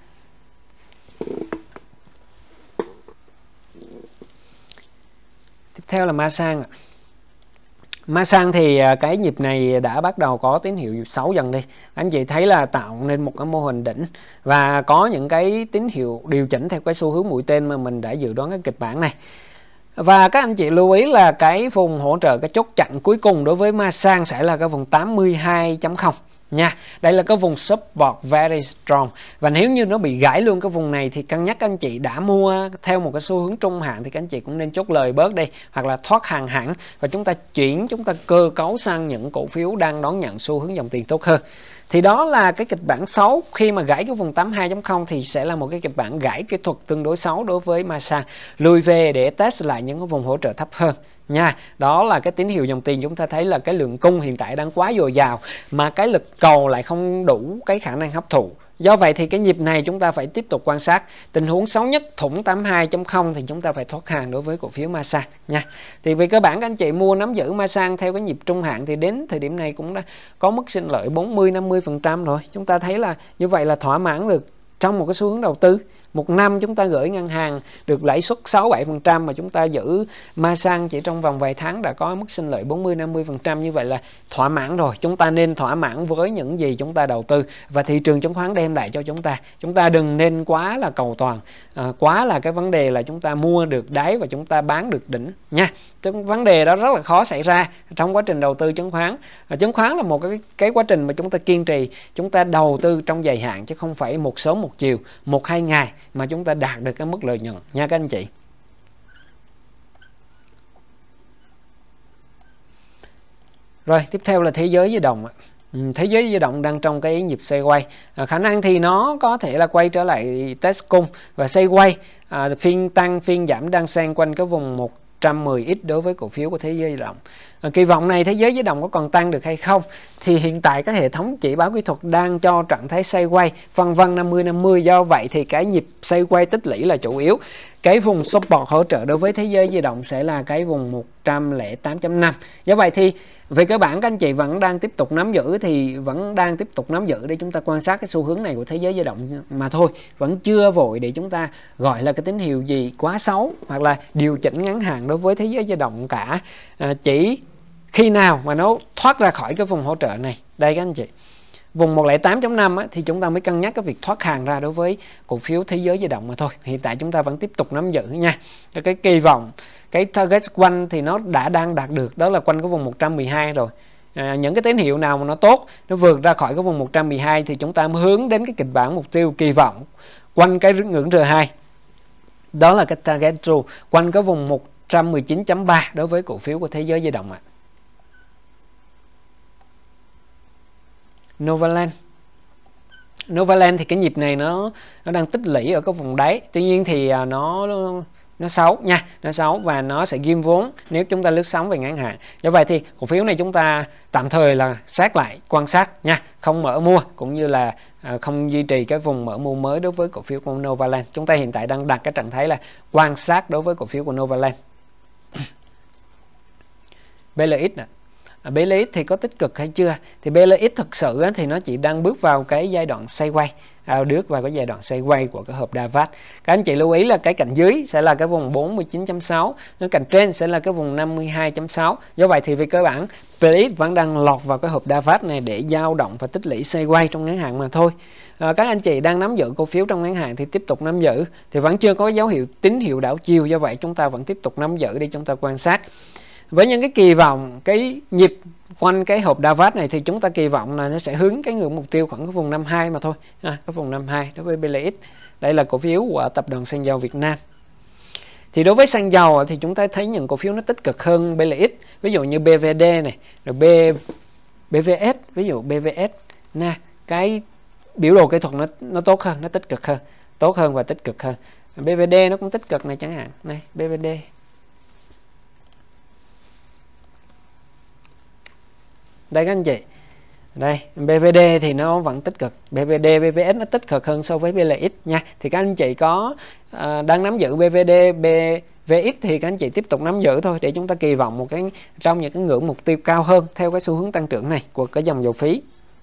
A: Tiếp theo là Masan. Masan thì cái nhịp này đã bắt đầu có tín hiệu xấu dần đi. Anh chị thấy là tạo nên một cái mô hình đỉnh và có những cái tín hiệu điều chỉnh theo cái xu hướng mũi tên mà mình đã dự đoán cái kịch bản này. Và các anh chị lưu ý là cái vùng hỗ trợ, cái chốt chặn cuối cùng đối với Masan sẽ là cái vùng 82.0 nha. Đây là cái vùng support very strong. Và nếu như nó bị gãy luôn cái vùng này thì cân nhắc anh chị đã mua theo một cái xu hướng trung hạn thì các anh chị cũng nên chốt lời bớt đi, hoặc là thoát hàng hẳn và chúng ta cơ cấu sang những cổ phiếu đang đón nhận xu hướng dòng tiền tốt hơn. Thì đó là cái kịch bản xấu. Khi mà gãy cái vùng 82.0 thì sẽ là một cái kịch bản gãy kỹ thuật tương đối xấu đối với Masan. Lùi về để test lại những cái vùng hỗ trợ thấp hơn nha. Đó là cái tín hiệu dòng tiền. Chúng ta thấy là cái lượng cung hiện tại đang quá dồi dào mà cái lực cầu lại không đủ cái khả năng hấp thụ. Do vậy thì cái nhịp này chúng ta phải tiếp tục quan sát. Tình huống xấu nhất thủng 82.0 thì chúng ta phải thoát hàng đối với cổ phiếu Masan nha. Thì về cơ bản các anh chị mua nắm giữ Masan theo cái nhịp trung hạn thì đến thời điểm này cũng đã có mức sinh lợi 40-50% rồi. Chúng ta thấy là như vậy là thỏa mãn được trong một cái xu hướng đầu tư. Một năm chúng ta gửi ngân hàng được lãi suất 6-7% mà chúng ta giữ Masan chỉ trong vòng vài tháng đã có mức sinh lợi 40-50%, như vậy là thỏa mãn rồi. Chúng ta nên thỏa mãn với những gì chúng ta đầu tư và thị trường chứng khoán đem lại cho chúng ta. Chúng ta đừng nên quá là cầu toàn, quá là cái vấn đề là chúng ta mua được đáy và chúng ta bán được đỉnh nha. Vấn đề đó rất là khó xảy ra trong quá trình đầu tư chứng khoán. Chứng khoán là một cái quá trình mà chúng ta kiên trì, chúng ta đầu tư trong dài hạn chứ không phải một sớm một chiều, 1-2 ngày mà chúng ta đạt được cái mức lợi nhuận nha các anh chị. Rồi tiếp theo là thế giới di động. Thế giới di động đang trong cái nhịp xoay quay, khả năng thì nó có thể là quay trở lại test cung và xoay quay, phiên tăng phiên giảm đang xen quanh cái vùng 110x đối với cổ phiếu của thế giới di động. Kỳ vọng này thế giới di động có còn tăng được hay không thì hiện tại các hệ thống chỉ báo kỹ thuật đang cho trạng thái xoay quay phân vân 50-50. Do vậy thì cái nhịp xoay quay tích lũy là chủ yếu. Cái vùng support hỗ trợ đối với thế giới di động sẽ là cái vùng 108.5. Do vậy thì về cơ bản các anh chị vẫn đang tiếp tục nắm giữ để chúng ta quan sát cái xu hướng này của thế giới di động mà thôi, vẫn chưa vội để chúng ta gọi là cái tín hiệu gì quá xấu hoặc là điều chỉnh ngắn hạn đối với thế giới di động cả. Chỉ khi nào mà nó thoát ra khỏi cái vùng hỗ trợ này, đây các anh chị, vùng 108.5 thì chúng ta mới cân nhắc cái việc thoát hàng ra đối với cổ phiếu thế giới di động mà thôi. Hiện tại chúng ta vẫn tiếp tục nắm giữ nha. Cái kỳ vọng, cái target quanh thì nó đang đạt được, đó là quanh cái vùng 112 rồi. Những cái tín hiệu nào mà nó tốt, nó vượt ra khỏi cái vùng 112 thì chúng ta mới hướng đến cái kịch bản mục tiêu kỳ vọng quanh cái ngưỡng R2. Đó là cái target true quanh cái vùng 119.3 đối với cổ phiếu của thế giới di động ạ. Novaland. Novaland thì cái nhịp này nó đang tích lũy ở cái vùng đáy, tuy nhiên thì nó xấu nha, nó xấu và nó sẽ ghim vốn nếu chúng ta lướt sóng về ngắn hạn. Do vậy thì cổ phiếu này chúng ta tạm thời là sát lại quan sát nha, không mở mua cũng như là không duy trì cái vùng mở mua mới đối với cổ phiếu của Novaland. Chúng ta hiện tại đang đặt cái trạng thái là quan sát đối với cổ phiếu của Novaland. BLX nè. BLX thì có tích cực hay chưa? Thì BLX thực sự thì nó chỉ đang bước vào cái giai đoạn xoay quay, bước vào cái giai đoạn xoay quay của cái hộp Davat. Các anh chị lưu ý là cái cạnh dưới sẽ là cái vùng 49.6, cái cạnh trên sẽ là cái vùng 52.6. Do vậy thì về cơ bản BLX vẫn đang lọt vào cái hộp Davat này để dao động và tích lũy xoay quay trong ngắn hạn mà thôi. Các anh chị đang nắm giữ cổ phiếu trong ngắn hạn thì tiếp tục nắm giữ, thì vẫn chưa có dấu hiệu tín hiệu đảo chiều, do vậy chúng ta vẫn tiếp tục nắm giữ để chúng ta quan sát. Với những cái kỳ vọng cái nhịp quanh cái hộp Davat này thì chúng ta kỳ vọng là nó sẽ hướng cái ngưỡng mục tiêu khoảng cái vùng 52 mà thôi, cái vùng 52 đối với BLX. Đây là cổ phiếu của tập đoàn Xăng dầu Việt Nam. Thì đối với xăng dầu thì chúng ta thấy những cổ phiếu nó tích cực hơn BLX, ví dụ như BVD này, rồi BVS, ví dụ BVS nè, cái biểu đồ kỹ thuật nó tốt hơn, nó tích cực hơn, tốt hơn và tích cực hơn. BVD nó cũng tích cực này chẳng hạn, này BVD. Đây các anh chị, đây BVD thì nó vẫn tích cực, BVD, BVS nó tích cực hơn so với BLX nha. Thì các anh chị có đang nắm giữ BVD, BVX thì các anh chị tiếp tục nắm giữ thôi, để chúng ta kỳ vọng một cái trong những cái ngưỡng mục tiêu cao hơn theo cái xu hướng tăng trưởng này của cái dòng dầu khí.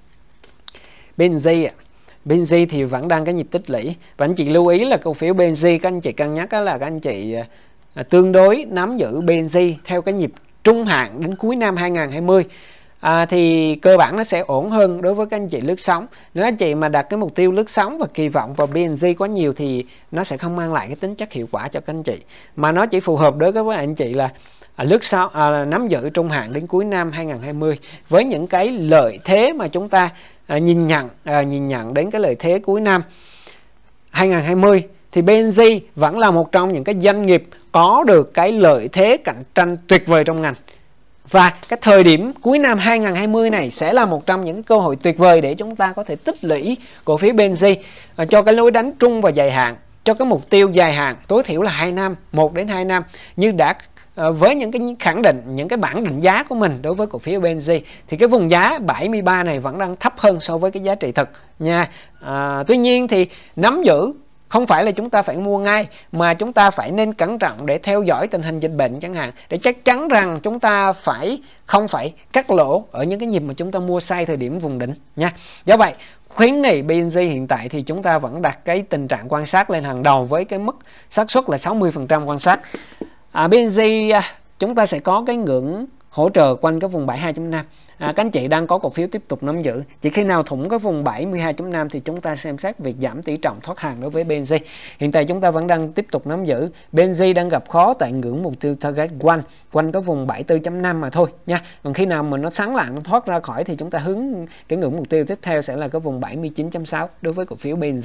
A: Benzi thì vẫn đang cái nhịp tích lũy, và anh chị lưu ý là cổ phiếu Benzi các anh chị cân nhắc là các anh chị tương đối nắm giữ Benzi theo cái nhịp trung hạn đến cuối năm 2020. Thì cơ bản nó sẽ ổn hơn đối với các anh chị lướt sóng. Nếu anh chị mà đặt cái mục tiêu lướt sóng và kỳ vọng vào BNG quá nhiều thì nó sẽ không mang lại cái tính chất hiệu quả cho các anh chị, mà nó chỉ phù hợp đối với anh chị là lướt sóng, nắm giữ trung hạn đến cuối năm 2020 với những cái lợi thế mà chúng ta nhìn nhận đến cái lợi thế cuối năm 2020 thì BNG vẫn là một trong những cái doanh nghiệp có được cái lợi thế cạnh tranh tuyệt vời trong ngành. Và cái thời điểm cuối năm 2020 này sẽ là một trong những cái cơ hội tuyệt vời để chúng ta có thể tích lũy cổ phiếu Benzi cho cái lối đánh trung và dài hạn, cho cái mục tiêu dài hạn tối thiểu là 2 năm, 1 đến 2 năm. Như đã với những cái khẳng định, những cái bảng định giá của mình đối với cổ phiếu Benzi thì cái vùng giá 73 này vẫn đang thấp hơn so với cái giá trị thực nha. Tuy nhiên thì nắm giữ không phải là chúng ta phải mua ngay, mà chúng ta phải nên cẩn trọng để theo dõi tình hình dịch bệnh chẳng hạn, để chắc chắn rằng chúng ta không phải cắt lỗ ở những cái nhịp mà chúng ta mua sai thời điểm vùng đỉnh nha. Do vậy khuyến nghị BNG hiện tại thì chúng ta vẫn đặt cái tình trạng quan sát lên hàng đầu với cái mức xác suất là 60% quan sát. BNG chúng ta sẽ có cái ngưỡng hỗ trợ quanh cái vùng 72.5. Các anh chị đang có cổ phiếu tiếp tục nắm giữ, chỉ khi nào thủng cái vùng 72.5 thì chúng ta xem xét việc giảm tỷ trọng thoát hàng đối với BNG. Hiện tại chúng ta vẫn đang tiếp tục nắm giữ. BNG đang gặp khó tại ngưỡng mục tiêu target quanh cái vùng 74.5 mà thôi nha. Còn khi nào mà nó sắn lại, nó thoát ra khỏi thì chúng ta hướng cái ngưỡng mục tiêu tiếp theo sẽ là cái vùng 79.6 đối với cổ phiếu BNG.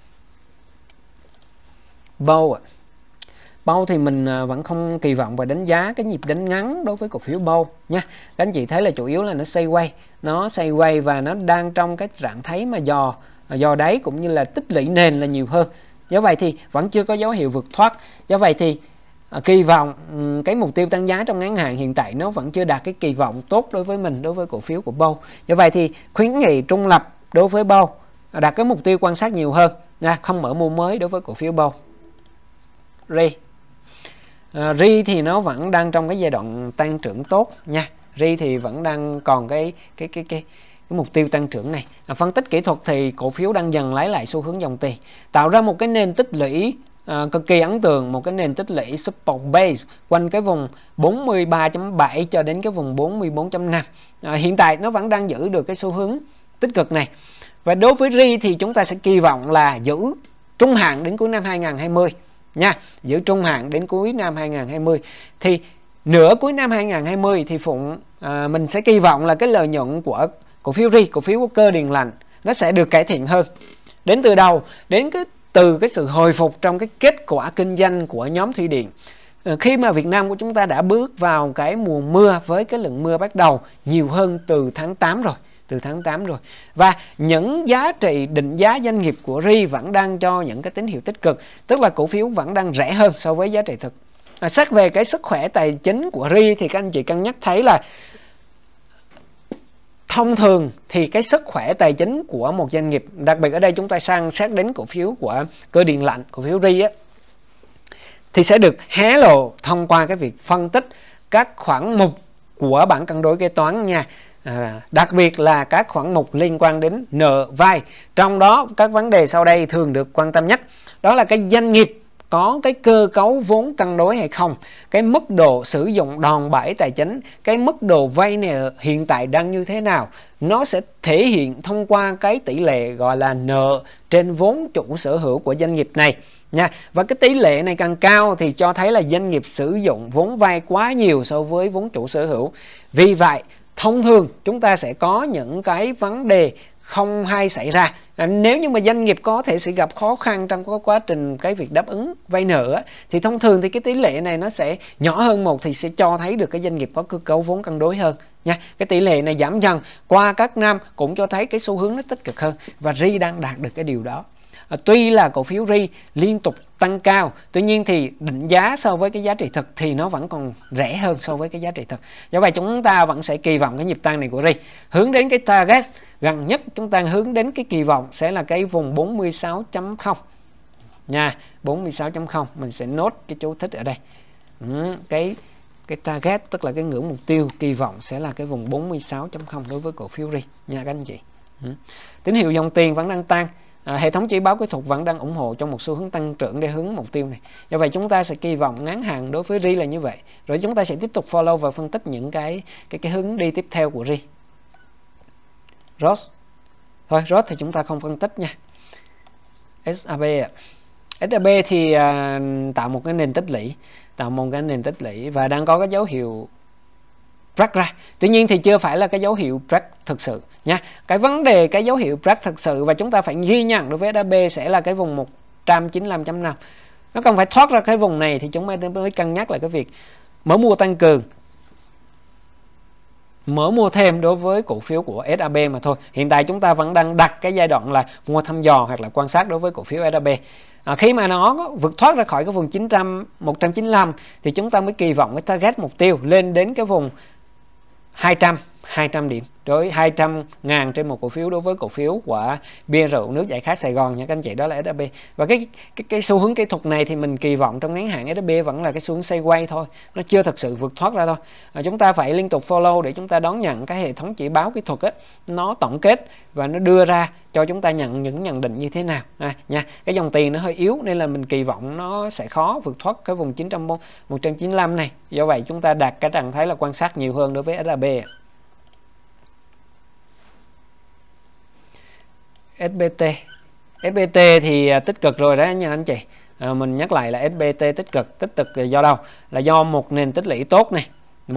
A: Bâu thì mình vẫn không kỳ vọng và đánh giá cái nhịp đánh ngắn đối với cổ phiếu Bâu nha. Các anh chị thấy là chủ yếu là nó xoay quay và nó đang trong cái trạng thái mà dò đáy cũng như là tích lũy nền là nhiều hơn. Do vậy thì vẫn chưa có dấu hiệu vượt thoát. Do vậy thì kỳ vọng cái mục tiêu tăng giá trong ngắn hạn hiện tại nó vẫn chưa đạt cái kỳ vọng tốt đối với mình, đối với cổ phiếu của Bâu. Do vậy thì khuyến nghị trung lập đối với Bâu, đặt cái mục tiêu quan sát nhiều hơn nha, không mở mua mới đối với cổ phiếu Bâu. RI thì nó vẫn đang trong cái giai đoạn tăng trưởng tốt nha. RI thì vẫn đang còn cái mục tiêu tăng trưởng này. Phân tích kỹ thuật thì cổ phiếu đang dần lấy lại xu hướng dòng tiền, tạo ra một cái nền tích lũy cực kỳ ấn tượng, một cái nền tích lũy support base quanh cái vùng 43.7 cho đến cái vùng 44.5. Hiện tại nó vẫn đang giữ được cái xu hướng tích cực này. Và đối với RI thì chúng ta sẽ kỳ vọng là giữ trung hạn đến cuối năm 2020 nha, giữ trung hạn đến cuối năm 2020. Thì nửa cuối năm 2020 thì mình sẽ kỳ vọng là cái lợi nhuận của cổ phiếu RI, cổ phiếu cơ điền lành nó sẽ được cải thiện hơn. Đến từ đầu đến từ cái sự hồi phục trong cái kết quả kinh doanh của nhóm thủy điện. Khi mà Việt Nam của chúng ta đã bước vào cái mùa mưa với cái lượng mưa bắt đầu nhiều hơn từ tháng 8 rồi. từ tháng 8 rồi. Và những giá trị định giá doanh nghiệp của REE vẫn đang cho những cái tín hiệu tích cực, tức là cổ phiếu vẫn đang rẻ hơn so với giá trị thực. Xét về cái sức khỏe tài chính của REE thì các anh chị cân nhắc thấy là thông thường thì cái sức khỏe tài chính của một doanh nghiệp, đặc biệt ở đây chúng ta sang xét đến cổ phiếu của Cơ Điện Lạnh, cổ phiếu REE á, thì sẽ được hé lộ thông qua cái việc phân tích các khoản mục của bảng cân đối kế toán nha. Đặc biệt là các khoản mục liên quan đến nợ vay. Trong đó các vấn đề sau đây thường được quan tâm nhất, đó là cái doanh nghiệp có cái cơ cấu vốn cân đối hay không, cái mức độ sử dụng đòn bẩy tài chính, cái mức độ vay nợ hiện tại đang như thế nào. Nó sẽ thể hiện thông qua cái tỷ lệ gọi là nợ trên vốn chủ sở hữu của doanh nghiệp này nha. Và cái tỷ lệ này càng cao thì cho thấy là doanh nghiệp sử dụng vốn vay quá nhiều so với vốn chủ sở hữu. Vì vậy thông thường chúng ta sẽ có những cái vấn đề không hay xảy ra. Nếu như mà doanh nghiệp có thể sẽ gặp khó khăn trong cái quá trình cái việc đáp ứng vay nợ thì thông thường thì cái tỷ lệ này nó sẽ nhỏ hơn một, thì sẽ cho thấy được cái doanh nghiệp có cơ cấu vốn cân đối hơn nha. Cái tỷ lệ này giảm dần qua các năm cũng cho thấy cái xu hướng nó tích cực hơn, và REE đang đạt được cái điều đó. Tuy là cổ phiếu REE liên tục tăng cao, tuy nhiên thì định giá so với cái giá trị thực thì nó vẫn còn rẻ hơn so với cái giá trị thực. Do vậy chúng ta vẫn sẽ kỳ vọng cái nhịp tăng này của REE hướng đến cái target gần nhất, chúng ta hướng đến cái kỳ vọng sẽ là cái vùng 46.0 nha, 46.0. Mình sẽ nốt cái chú thích ở đây. Cái target tức là cái ngưỡng mục tiêu kỳ vọng sẽ là cái vùng 46.0 đối với cổ phiếu REE nha các anh chị. Tín hiệu dòng tiền vẫn đang tăng. Hệ thống chỉ báo kỹ thuật vẫn đang ủng hộ trong một xu hướng tăng trưởng để hướng mục tiêu này. Do vậy chúng ta sẽ kỳ vọng ngắn hạn đối với REE là như vậy. Rồi chúng ta sẽ tiếp tục follow và phân tích những cái hướng đi tiếp theo của REE. ROS. Thôi ROS thì chúng ta không phân tích nha. SAB SAB thì tạo một cái nền tích lũy, và đang có cái dấu hiệu break ra. Tuy nhiên thì chưa phải là cái dấu hiệu break thực sự nha. Cái vấn đề cái dấu hiệu break thực sự và chúng ta phải ghi nhận đối với SAB sẽ là cái vùng 195.5. Nó cần phải thoát ra cái vùng này thì chúng ta mới cân nhắc lại cái việc mở mua tăng cường, mở mua thêm đối với cổ phiếu của SAB mà thôi. Hiện tại chúng ta vẫn đang đặt cái giai đoạn là mua thăm dò hoặc là quan sát đối với cổ phiếu SAB. Khi mà nó vượt thoát ra khỏi cái vùng 195 thì chúng ta mới kỳ vọng cái target mục tiêu lên đến cái vùng 200 điểm, đối 200.000 trên một cổ phiếu đối với cổ phiếu của bia rượu nước giải khát Sài Gòn nha các anh chị, đó là SAB. Và cái xu hướng kỹ thuật này thì mình kỳ vọng trong ngắn hạn SAB vẫn là cái xu hướng sideways thôi, nó chưa thật sự vượt thoát ra thôi. Chúng ta phải liên tục follow để chúng ta đón nhận cái hệ thống chỉ báo kỹ thuật nó tổng kết và nó đưa ra cho chúng ta nhận những nhận định như thế nào nha. Cái dòng tiền nó hơi yếu nên là mình kỳ vọng nó sẽ khó vượt thoát cái vùng 195 này. Do vậy chúng ta đặt cái trạng thái là quan sát nhiều hơn đối với SAB. SBT thì tích cực rồi đó nha anh chị. Mình nhắc lại là SBT tích cực do đâu? Là do một nền tích lũy tốt này,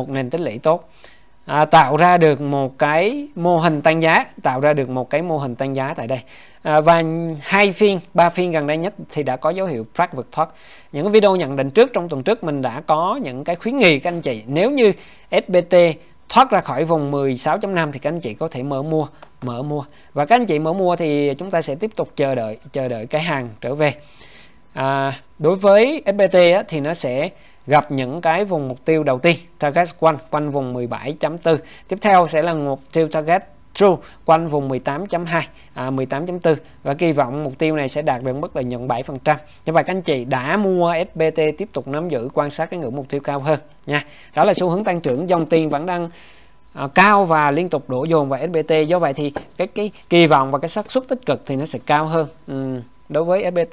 A: tạo ra được một cái mô hình tăng giá, tại đây. Và 3 phiên gần đây nhất thì đã có dấu hiệu break vượt thoát. Những cái video nhận định trước trong tuần trước mình đã có những cái khuyến nghị các anh chị, nếu như SBT thoát ra khỏi vùng 16.5 thì các anh chị có thể mở mua. Và các anh chị mở mua thì chúng ta sẽ tiếp tục chờ đợi cái hàng trở về. Đối với SBT thì nó sẽ gặp những cái vùng mục tiêu đầu tiên, target quanh vùng 17.4. Tiếp theo sẽ là mục tiêu target true quanh vùng 18.2, 18.4, và kỳ vọng mục tiêu này sẽ đạt được mức lợi nhuận 7%. Như vậy các anh chị đã mua SBT tiếp tục nắm giữ, quan sát cái ngưỡng mục tiêu cao hơn nha. Đó là xu hướng tăng trưởng, dòng tiền vẫn đang cao và liên tục đổ dồn vào SBT. Do vậy thì cái kỳ vọng và cái xác suất tích cực thì nó sẽ cao hơn đối với SBT.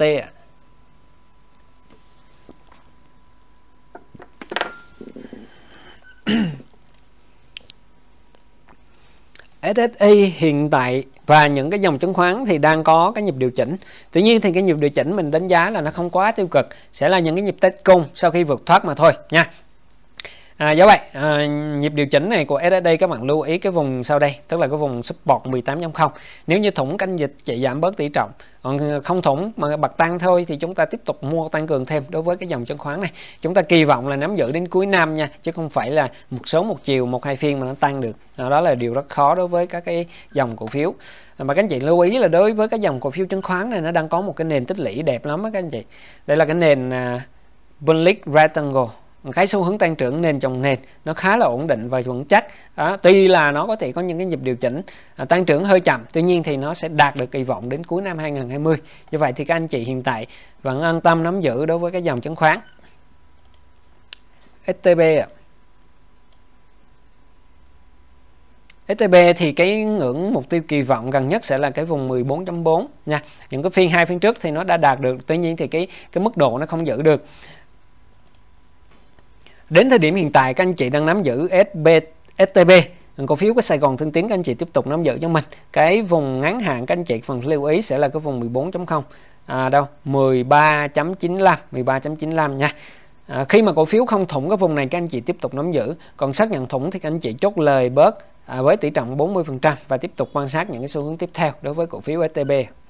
A: SSI hiện tại và những cái dòng chứng khoán thì đang có cái nhịp điều chỉnh. Tuy nhiên thì cái nhịp điều chỉnh mình đánh giá là nó không quá tiêu cực, sẽ là những cái nhịp test cung sau khi vượt thoát mà thôi nha. Do vậy nhịp điều chỉnh này của SSD các bạn lưu ý cái vùng sau đây, tức là cái vùng support 18.0. Nếu như thủng canh dịch chỉ giảm bớt tỷ trọng, còn không thủng mà bật tăng thôi thì chúng ta tiếp tục mua tăng cường thêm đối với cái dòng chứng khoán này. Chúng ta kỳ vọng là nắm giữ đến cuối năm nha, chứ không phải là một chiều 1-2 phiên mà nó tăng được. Đó là điều rất khó đối với các cái dòng cổ phiếu. Mà các anh chị lưu ý là đối với cái dòng cổ phiếu chứng khoán này, nó đang có một cái nền tích lũy đẹp lắm các anh chị. Đây là cái nền bullish rectangle, cái xu hướng tăng trưởng nền chồng nền nó khá là ổn định và vững chắc. Tuy là nó có thể có những cái nhịp điều chỉnh tăng trưởng hơi chậm, tuy nhiên thì nó sẽ đạt được kỳ vọng đến cuối năm 2020. Như vậy thì các anh chị hiện tại vẫn an tâm nắm giữ đối với cái dòng chứng khoán. STB STB thì cái ngưỡng mục tiêu kỳ vọng gần nhất sẽ là cái vùng 14.4 nha. Những cái hai phiên trước thì nó đã đạt được, tuy nhiên thì cái mức độ nó không giữ được. Đến thời điểm hiện tại các anh chị đang nắm giữ STB, cổ phiếu của Sài Gòn Thương Tiến, các anh chị tiếp tục nắm giữ cho mình. Cái vùng ngắn hạn các anh chị phần lưu ý sẽ là cái vùng 14.0 13.95 nha. Khi mà cổ phiếu không thủng cái vùng này các anh chị tiếp tục nắm giữ, còn xác nhận thủng thì các anh chị chốt lời bớt với tỷ trọng 40% và tiếp tục quan sát những cái xu hướng tiếp theo đối với cổ phiếu STB.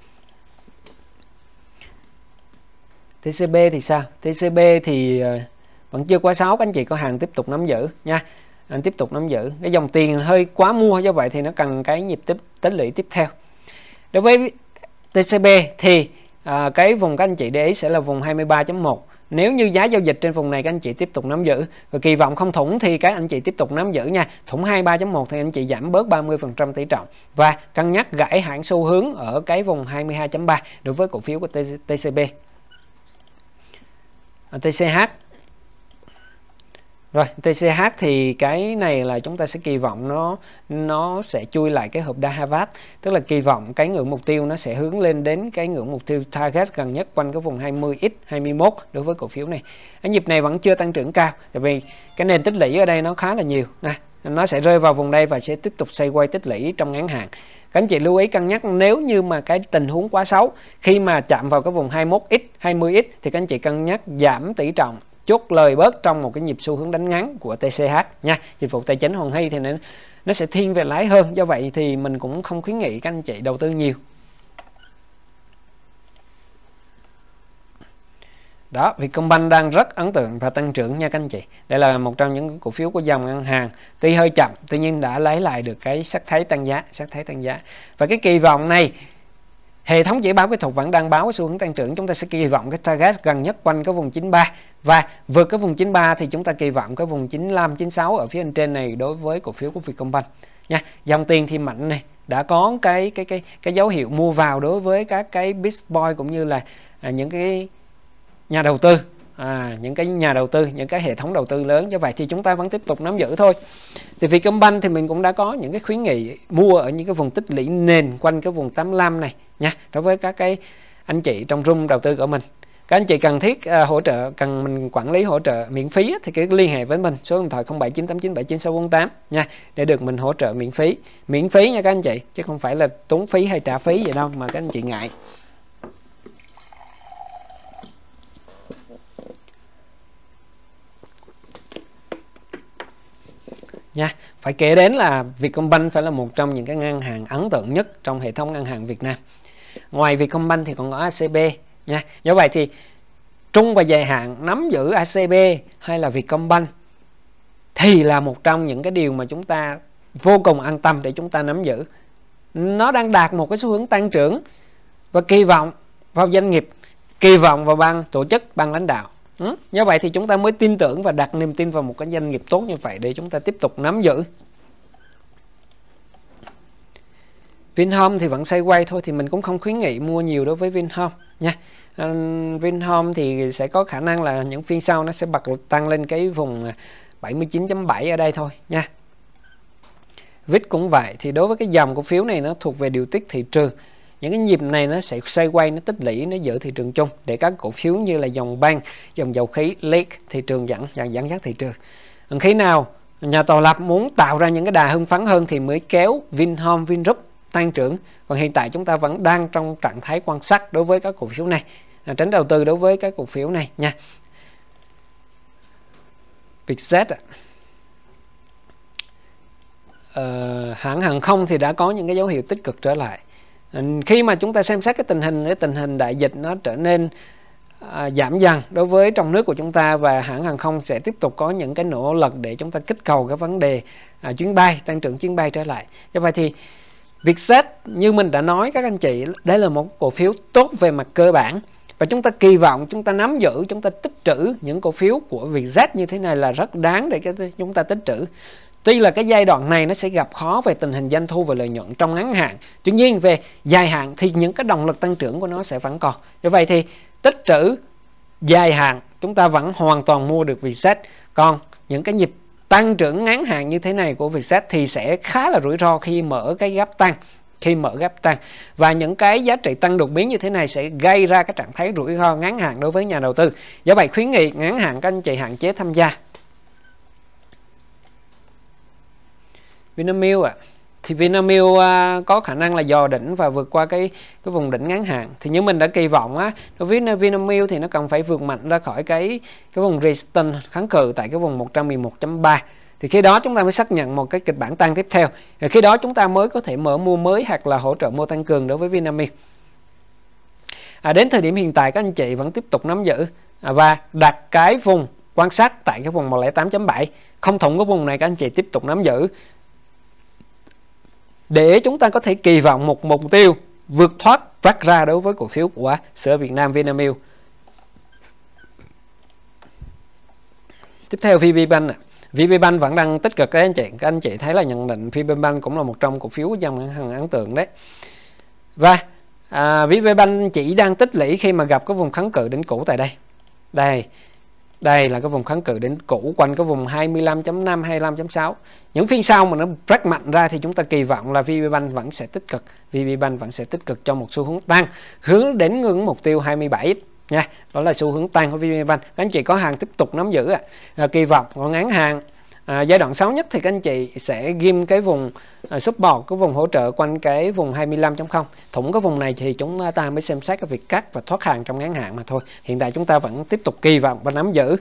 A: TCB thì sao? TCB thì vẫn chưa quá 6, các anh chị có hàng tiếp tục nắm giữ nha. Anh tiếp tục nắm giữ, cái dòng tiền hơi quá mua, do vậy thì nó cần cái nhịp tích lũy tiếp theo. Đối với TCB thì cái vùng các anh chị để ý sẽ là vùng 23.1. Nếu như giá giao dịch trên vùng này các anh chị tiếp tục nắm giữ, và kỳ vọng không thủng thì các anh chị tiếp tục nắm giữ nha. Thủng 23.1 thì anh chị giảm bớt 30% tỷ trọng và cân nhắc gãy hãng xu hướng ở cái vùng 22.3 đối với cổ phiếu của TCB. TCH. Rồi, TCH thì cái này là chúng ta sẽ kỳ vọng nó sẽ chui lại cái hộp Dahavat, tức là kỳ vọng cái ngưỡng mục tiêu nó sẽ hướng lên đến cái ngưỡng mục tiêu target gần nhất quanh cái vùng 20x 21 đối với cổ phiếu này. Cái nhịp này vẫn chưa tăng trưởng cao, tại vì cái nền tích lũy ở đây nó khá là nhiều. Nó sẽ rơi vào vùng đây và sẽ tiếp tục xoay quay tích lũy trong ngắn hạn. Các anh chị lưu ý cân nhắc, nếu như mà cái tình huống quá xấu, khi mà chạm vào cái vùng 21x 20x thì các anh chị cân nhắc giảm tỷ trọng, chốt lời bớt trong một cái nhịp xu hướng đánh ngắn của TCH nha. Dịch vụ tài chính Hoàng Hy thì nó sẽ thiên về lãi hơn, do vậy thì mình cũng không khuyến nghị các anh chị đầu tư nhiều. Đó, Vietcombank đang rất ấn tượng và tăng trưởng nha các anh chị. Đây là một trong những cổ phiếu của dòng ngân hàng, tuy hơi chậm, tuy nhiên đã lấy lại được cái sắc thái tăng giá. Và cái kỳ vọng này, hệ thống chỉ báo kỹ thuật vẫn đang báo xu hướng tăng trưởng. Chúng ta sẽ kỳ vọng cái target gần nhất quanh cái vùng 93 và vượt cái vùng 93 thì chúng ta kỳ vọng cái vùng 95, 96 ở phía bên trên này đối với cổ phiếu của Vietcombank nha. Dòng tiền thì mạnh này, đã có cái dấu hiệu mua vào đối với các cái big boy cũng như là những cái nhà đầu tư, những cái hệ thống đầu tư lớn. Như vậy thì chúng ta vẫn tiếp tục nắm giữ thôi. Thì Vietcombank thì mình cũng đã có những cái khuyến nghị mua ở những cái vùng tích lũy nền quanh cái vùng 85 này nha, đối với các cái anh chị trong room đầu tư của mình. Các anh chị cần thiết hỗ trợ, cần mình quản lý hỗ trợ miễn phí thì cứ liên hệ với mình, số điện thoại 0798979648 nha, để được mình hỗ trợ miễn phí nha các anh chị, chứ không phải là tốn phí hay trả phí gì đâu mà các anh chị ngại. Nha, phải kể đến là Vietcombank phải là một trong những cái ngân hàng ấn tượng nhất trong hệ thống ngân hàng Việt Nam. Ngoài Vietcombank thì còn có ACB nha. Do vậy thì trung và dài hạn nắm giữ ACB hay là Vietcombank thì là một trong những cái điều mà chúng ta vô cùng an tâm để chúng ta nắm giữ. Nó đang đạt một cái xu hướng tăng trưởng và kỳ vọng vào doanh nghiệp, kỳ vọng vào ban tổ chức, ban lãnh đạo. Như vậy thì chúng ta mới tin tưởng và đặt niềm tin vào một cái doanh nghiệp tốt như vậy để chúng ta tiếp tục nắm giữ. Vinhome thì vẫn xoay quay thôi, thì mình cũng không khuyến nghị mua nhiều đối với Vinhome nha. Vinhome thì sẽ có khả năng là những phiên sau nó sẽ bật tăng lên cái vùng 79.7 ở đây thôi nha. VIX cũng vậy, thì đối với cái dòng cổ phiếu này nó thuộc về điều tiết thị trường. Những cái nhịp này nó sẽ xoay quay, nó tích lũy, nó giữ thị trường chung để các cổ phiếu như là dòng bank, dòng dầu khí, lead thị trường dẫn dắt thị trường. Khi nào nhà tạo lập muốn tạo ra những cái đà hưng phấn hơn thì mới kéo Vinhome, Vingroup tăng trưởng. Còn hiện tại chúng ta vẫn đang trong trạng thái quan sát đối với các cổ phiếu này, tránh đầu tư đối với các cổ phiếu này nha. Vietjet hãng hàng không thì đã có những cái dấu hiệu tích cực trở lại. Khi mà chúng ta xem xét cái tình hình đại dịch nó trở nên giảm dần đối với trong nước của chúng ta, và hãng hàng không sẽ tiếp tục có những cái nỗ lực để chúng ta kích cầu cái vấn đề chuyến bay, tăng trưởng chuyến bay trở lại. Do vậy thì Vietjet, như mình đã nói các anh chị, đây là một cổ phiếu tốt về mặt cơ bản, và chúng ta kỳ vọng, chúng ta nắm giữ, chúng ta tích trữ những cổ phiếu của Vietjet như thế này là rất đáng để chúng ta tích trữ. Tuy là cái giai đoạn này nó sẽ gặp khó về tình hình doanh thu và lợi nhuận trong ngắn hạn, tuy nhiên về dài hạn thì những cái động lực tăng trưởng của nó sẽ vẫn còn. Do vậy thì tích trữ dài hạn chúng ta vẫn hoàn toàn mua được Vietjet. Còn những cái nhịp tăng trưởng ngắn hạn như thế này của Vietjet thì sẽ khá là rủi ro khi mở cái gap tăng. Và những cái giá trị tăng đột biến như thế này sẽ gây ra cái trạng thái rủi ro ngắn hạn đối với nhà đầu tư. Do vậy khuyến nghị ngắn hạn các anh chị hạn chế tham gia. Vinamilk thì Vinamilk có khả năng là dò đỉnh và vượt qua cái vùng đỉnh ngắn hạn. Thì như mình đã kỳ vọng đối với Vinamilk thì nó cần phải vượt mạnh ra khỏi cái vùng resistance kháng cự tại cái vùng 111.3. Thì khi đó chúng ta mới xác nhận một cái kịch bản tăng tiếp theo. Rồi khi đó chúng ta mới có thể mở mua mới hoặc là hỗ trợ mua tăng cường đối với Vinamilk. Đến thời điểm hiện tại các anh chị vẫn tiếp tục nắm giữ và đặt cái vùng quan sát tại cái vùng 108.7. Không thủng cái vùng này các anh chị tiếp tục nắm giữ, để chúng ta có thể kỳ vọng một mục tiêu vượt thoát ra đối với cổ phiếu của Sữa Việt Nam Vinamilk. Tiếp theo VPBank. VPBank vẫn đang tích cực đấy anh chị. Các anh chị thấy là nhận định VPBank cũng là một trong cổ phiếu dòng hàng ấn tượng đấy. Và VPBank chỉ đang tích lũy khi mà gặp cái vùng kháng cự đỉnh cũ tại đây. Đây là cái vùng kháng cự đỉnh cũ quanh cái vùng 25.5, 25.6. Những phiên sau mà nó break mạnh ra thì chúng ta kỳ vọng là VPBank vẫn sẽ tích cực. VPBank vẫn sẽ tích cực trong một xu hướng tăng, hướng đến ngưỡng mục tiêu 27 nha. Đó là xu hướng tăng của VPBank. Các anh chị có hàng tiếp tục nắm giữ kỳ vọng. Còn ngắn hàng giai đoạn xấu nhất thì các anh chị sẽ ghim cái vùng support, cái vùng hỗ trợ quanh cái vùng 25.0. Thủng cái vùng này thì chúng ta mới xem xét cái việc cắt và thoát hàng trong ngắn hạn mà thôi. Hiện tại chúng ta vẫn tiếp tục kỳ vọng và nắm giữ.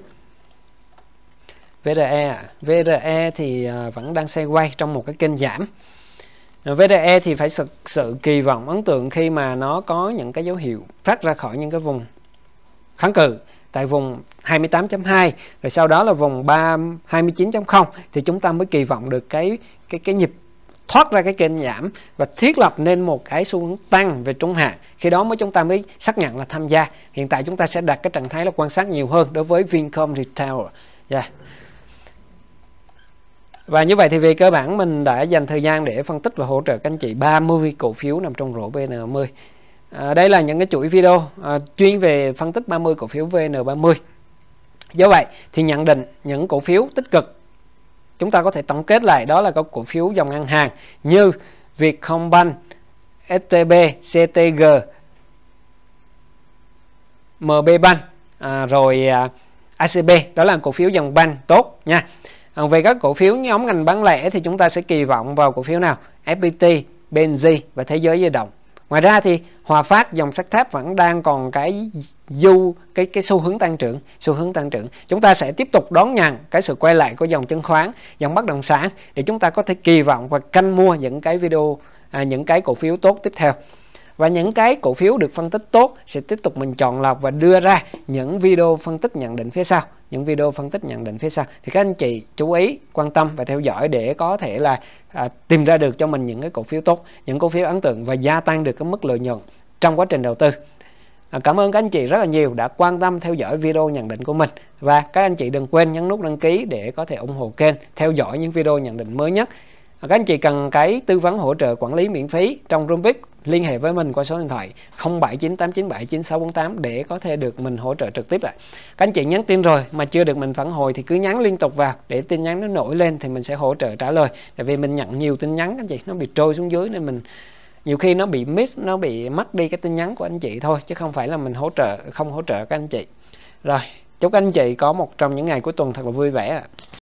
A: VRE thì vẫn đang xoay quay trong một cái kênh giảm. VRE thì phải thực sự kỳ vọng ấn tượng khi mà nó có những cái dấu hiệu thoát ra khỏi những cái vùng kháng cự tại vùng 28.2, rồi sau đó là vùng 29.0 thì chúng ta mới kỳ vọng được cái nhịp thoát ra cái kênh giảm và thiết lập nên một cái xu hướng tăng về trung hạn. Khi đó chúng ta mới xác nhận là tham gia. Hiện tại chúng ta sẽ đặt cái trạng thái là quan sát nhiều hơn đối với Vincom Retail. Và như vậy thì về cơ bản mình đã dành thời gian để phân tích và hỗ trợ các anh chị 30 cổ phiếu nằm trong rổ VN30. Đây là những cái chuỗi video chuyên về phân tích 30 cổ phiếu VN30. Do vậy thì nhận định những cổ phiếu tích cực chúng ta có thể tổng kết lại, đó là các cổ phiếu dòng ngân hàng như Vietcombank, STB, CTG, MB Bank, rồi ACB, đó là cổ phiếu dòng bank tốt nha. Về các cổ phiếu nhóm ngành bán lẻ thì chúng ta sẽ kỳ vọng vào cổ phiếu nào? FPT, BNG và Thế giới di động. Ngoài ra thì Hòa Phát, dòng sắt thép vẫn đang còn cái xu hướng tăng trưởng. Chúng ta sẽ tiếp tục đón nhận cái sự quay lại của dòng chứng khoán, dòng bất động sản để chúng ta có thể kỳ vọng và canh mua những cái những cái cổ phiếu tốt tiếp theo. Và những cái cổ phiếu được phân tích tốt sẽ tiếp tục mình chọn lọc và đưa ra những video phân tích nhận định phía sau. Thì các anh chị chú ý, quan tâm và theo dõi để có thể là tìm ra được cho mình những cái cổ phiếu tốt, những cổ phiếu ấn tượng và gia tăng được cái mức lợi nhuận trong quá trình đầu tư. Cảm ơn các anh chị rất là nhiều đã quan tâm theo dõi video nhận định của mình. Và các anh chị đừng quên nhấn nút đăng ký để có thể ủng hộ kênh, theo dõi những video nhận định mới nhất. Các anh chị cần cái tư vấn hỗ trợ quản lý miễn phí trong Roomvic, liên hệ với mình qua số điện thoại 0798979648 để có thể được mình hỗ trợ trực tiếp lại. Các anh chị nhắn tin rồi mà chưa được mình phản hồi thì cứ nhắn liên tục vào để tin nhắn nó nổi lên thì mình sẽ hỗ trợ trả lời. Tại vì mình nhận nhiều tin nhắn các anh chị, nó bị trôi xuống dưới nên mình nhiều khi nó bị miss, nó bị mất đi cái tin nhắn của anh chị thôi, chứ không phải là mình không hỗ trợ các anh chị. Rồi, chúc các anh chị có một trong những ngày cuối tuần thật là vui vẻ.